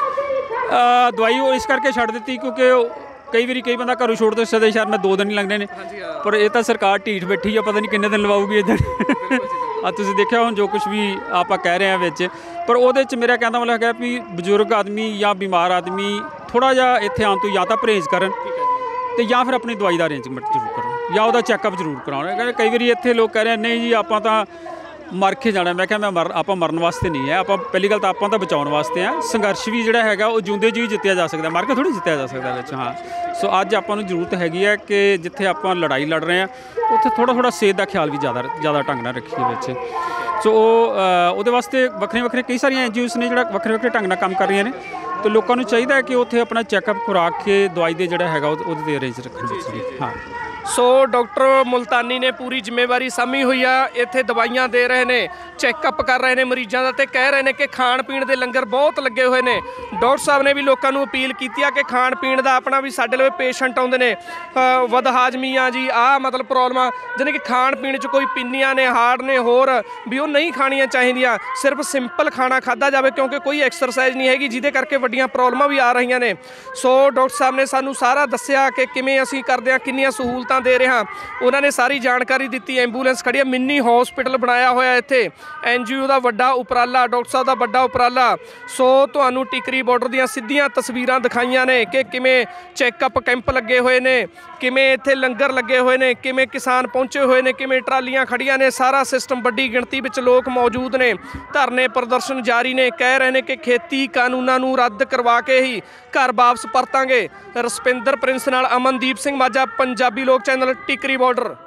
ਦਵਾਈ ਉਹ ਇਸ ਕਰਕੇ ਛੱਡ ਦਿੱਤੀ ਕਿਉਂਕਿ ਕਈ ਬੰਦਾ ਘਰੋਂ ਛੋੜ ਦੇ ਸਕਦੇ ਸ਼ਾਇਦ ਮੈਂ 2 ਦਿਨ ਹੀ ਲੱਗਣੇ ਨੇ, ਪਰ ਇਹ ਤਾਂ ਸਰਕਾਰ ਢੀਠ ਬੈਠੀ ਆ, ਪਤਾ ਨਹੀਂ ਕਿੰਨੇ ਦਿਨ ਲਵਾਊਗੀ ਇੱਧਰ। ਤੁਸੀਂ ਦੇਖਿਆ ਹੁਣ ਜੋ ਕੁਛ ਵੀ ਆਪਾਂ ਕਹਿ ਰਹੇ ਹਾਂ ਵਿੱਚ, ਪਰ ਉਹਦੇ 'ਚ ਮੇਰਾ ਕਹਿੰਦਾ ਮਤਲਬ ਹੈਗਾ ਵੀ ਬਜ਼ੁਰਗ ਆਦਮੀ ਜਾਂ ਬਿਮਾਰ ਆਦਮੀ ਥੋੜ੍ਹਾ ਜਿਹਾ ਇੱਥੇ ਆਉਣ ਤੋਂ ਜਾਂ ਤਾਂ ਪਰਹੇਜ਼ ਕਰਨ ਅਤੇ ਜਾਂ ਫਿਰ ਆਪਣੀ ਦਵਾਈ ਦਾ ਅਰੇਂਜਮੈਂਟ ਜ਼ਰੂਰ ਕਰਨ ਜਾਂ ਉਹਦਾ ਚੈੱਕਅਪ ਜ਼ਰੂਰ ਕਰਾਉਣ। ਕਈ ਵਾਰੀ ਇੱਥੇ ਲੋਕ ਕਹਿ ਰਹੇ ਨਹੀਂ ਜੀ ਆਪਾਂ ਤਾਂ ਮਰ ਕੇ ਜਾਣਾ। ਮੈਂ ਕਿਹਾ ਆਪਾਂ ਮਰਨ ਵਾਸਤੇ ਨਹੀਂ ਹੈ, ਆਪਾਂ ਪਹਿਲੀ ਗੱਲ ਤਾਂ ਆਪਾਂ ਤਾਂ ਬਚਾਉਣ ਵਾਸਤੇ ਆ। ਸੰਘਰਸ਼ ਵੀ ਜਿਹੜਾ ਹੈਗਾ ਉਹ ਜਿਉਂਦੇ ਜੀ ਜਿੱਤਿਆ ਜਾ ਸਕਦਾ, ਮਰ ਕੇ ਥੋੜ੍ਹੀ ਜਿੱਤਿਆ ਜਾ ਸਕਦਾ ਵਿੱਚ। ਹਾਂ, ਸੋ ਅੱਜ ਆਪਾਂ ਨੂੰ ਜ਼ਰੂਰਤ ਹੈਗੀ ਹੈ ਕਿ ਜਿੱਥੇ ਆਪਾਂ ਲੜਾਈ ਲੜ ਰਹੇ ਹਾਂ ਉੱਥੇ ਥੋੜ੍ਹਾ ਸਿਹਤ ਦਾ ਖਿਆਲ ਵੀ ਜ਼ਿਆਦਾ ਢੰਗ ਨਾਲ ਰੱਖੀਏ ਵਿੱਚ। ਸੋ ਉਹਦੇ ਵਾਸਤੇ ਵੱਖਰੇ ਕਈ ਸਾਰੀਆਂ NGOs ਨੇ ਜਿਹੜਾ ਵੱਖਰੇ ਢੰਗ ਨਾਲ ਕੰਮ ਕਰ ਰਹੀਆਂ ਨੇ, ਅਤੇ ਲੋਕਾਂ ਨੂੰ ਚਾਹੀਦਾ ਹੈ ਕਿ ਉੱਥੇ ਆਪਣਾ ਚੈੱਕਅਪ ਖੁਰਾਕ ਕੇ ਦਵਾਈ ਦੇ ਜਿਹੜਾ ਹੈਗਾ ਉਹਦੇ 'ਤੇ ਅਰੇਂਜ ਰੱਖਣ ਵਿੱਚ। ਹਾਂ, ਸੋ
ਡਾਕਟਰ ਮੁਲਤਾਨੀ ਨੇ ਪੂਰੀ ਜ਼ਿੰਮੇਵਾਰੀ ਸਾਂਭੀ ਹੋਈ ਆ, ਇੱਥੇ ਦਵਾਈਆਂ ਦੇ ਰਹੇ ਨੇ, ਚੈੱਕਅਪ ਕਰ ਰਹੇ ਨੇ ਮਰੀਜ਼ਾਂ ਦਾ, ਅਤੇ ਕਹਿ ਰਹੇ ਨੇ ਕਿ ਖਾਣ ਪੀਣ ਦੇ ਲੰਗਰ ਬਹੁਤ ਲੱਗੇ ਹੋਏ ਨੇ। ਡਾਕਟਰ ਸਾਹਿਬ ਨੇ ਵੀ ਲੋਕਾਂ ਨੂੰ ਅਪੀਲ ਕੀਤੀ ਆ ਕਿ ਖਾਣ ਪੀਣ ਦਾ ਆਪਣਾ ਵੀ, ਸਾਡੇ ਲਈ ਪੇਸ਼ੈਂਟ ਆਉਂਦੇ ਨੇ ਬਦਹਾਜ਼ਮੀਆਂ ਜੀ, ਆਹ ਮਤਲਬ ਪ੍ਰੋਬਲਮਾਂ, ਜਾਣੀ ਕਿ ਖਾਣ ਪੀਣ 'ਚ ਕੋਈ ਪਿੰਨੀਆਂ ਨੇ, ਹਾਰਡ ਨੇ, ਹੋਰ ਵੀ ਉਹ ਨਹੀਂ ਖਾਣੀਆਂ ਚਾਹੀਦੀਆਂ, ਸਿਰਫ ਸਿੰਪਲ ਖਾਣਾ ਖਾਧਾ ਜਾਵੇ, ਕਿਉਂਕਿ ਕੋਈ ਐਕਸਰਸਾਈਜ਼ ਨਹੀਂ ਹੈਗੀ ਜਿਹਦੇ ਕਰਕੇ ਵੱਡੀਆਂ ਪ੍ਰੋਬਲਮਾਂ ਵੀ ਆ ਰਹੀਆਂ ਨੇ। ਸੋ ਡਾਕਟਰ ਸਾਹਿਬ ਨੇ ਸਾਨੂੰ ਸਾਰਾ ਦੱਸਿਆ ਕਿ ਕਿਵੇਂ ਅਸੀਂ ਕਰਦੇ ਹਾਂ, ਕਿੰਨੀਆਂ ਸਹੂਲਤਾਂ ਦੇ ਰਿਹਾ, ਉਹਨਾਂ ਨੇ ਸਾਰੀ ਜਾਣਕਾਰੀ ਦਿੱਤੀ। ਐਂਬੂਲੈਂਸ ਖੜੀ ਹੈ, ਮਿੰਨੀ ਹਸਪੀਟਲ ਬਣਾਇਆ ਹੋਇਆ ਇੱਥੇ, NGO ਦਾ ਵੱਡਾ ਉਪਰਾਲਾ, ਡਾਕਟਰ ਸਾਹਿਬ ਦਾ ਵੱਡਾ ਉਪਰਾਲਾ। ਸੋ ਤੁਹਾਨੂੰ ਟਿਕਰੀ ਬਾਰਡਰ ਦੀਆਂ ਸਿੱਧੀਆਂ ਤਸਵੀਰਾਂ ਦਿਖਾਈਆਂ ਨੇ ਕਿ ਕਿਵੇਂ ਚੈੱਕਅਪ ਕੈਂਪ ਲੱਗੇ ਹੋਏ ਨੇ, ਕਿਵੇਂ ਇੱਥੇ ਲੰਗਰ ਲੱਗੇ ਹੋਏ ਨੇ, ਕਿਵੇਂ ਕਿਸਾਨ ਪਹੁੰਚੇ ਹੋਏ ਨੇ, ਕਿਵੇਂ ਟਰਾਲੀਆਂ ਖੜੀਆਂ ਨੇ, ਸਾਰਾ ਸਿਸਟਮ, ਵੱਡੀ ਗਿਣਤੀ ਵਿੱਚ ਲੋਕ ਮੌਜੂਦ ਨੇ। ਧਰਨੇ ਪ੍ਰਦਰਸ਼ਨ ਜਾਰੀ ਨੇ, ਕਹਿ ਰਹੇ ਨੇ ਕਿ ਖੇਤੀ ਕਾਨੂੰਨਾਂ ਨੂੰ ਰੱਦ ਕਰਵਾ ਕੇ ਹੀ ਘਰ ਵਾਪਸ ਪਰਤਾਂਗੇ। ਰਸਪਿੰਦਰ ਪ੍ਰਿੰਸ ਨਾਲ ਅਮਨਦੀਪ ਸਿੰਘ ਮਾਝਾ, ਪੰਜਾਬੀ ਲੋਕ ਚੈਨਲ, ਟਿਕਰੀ ਬਾਰਡਰ।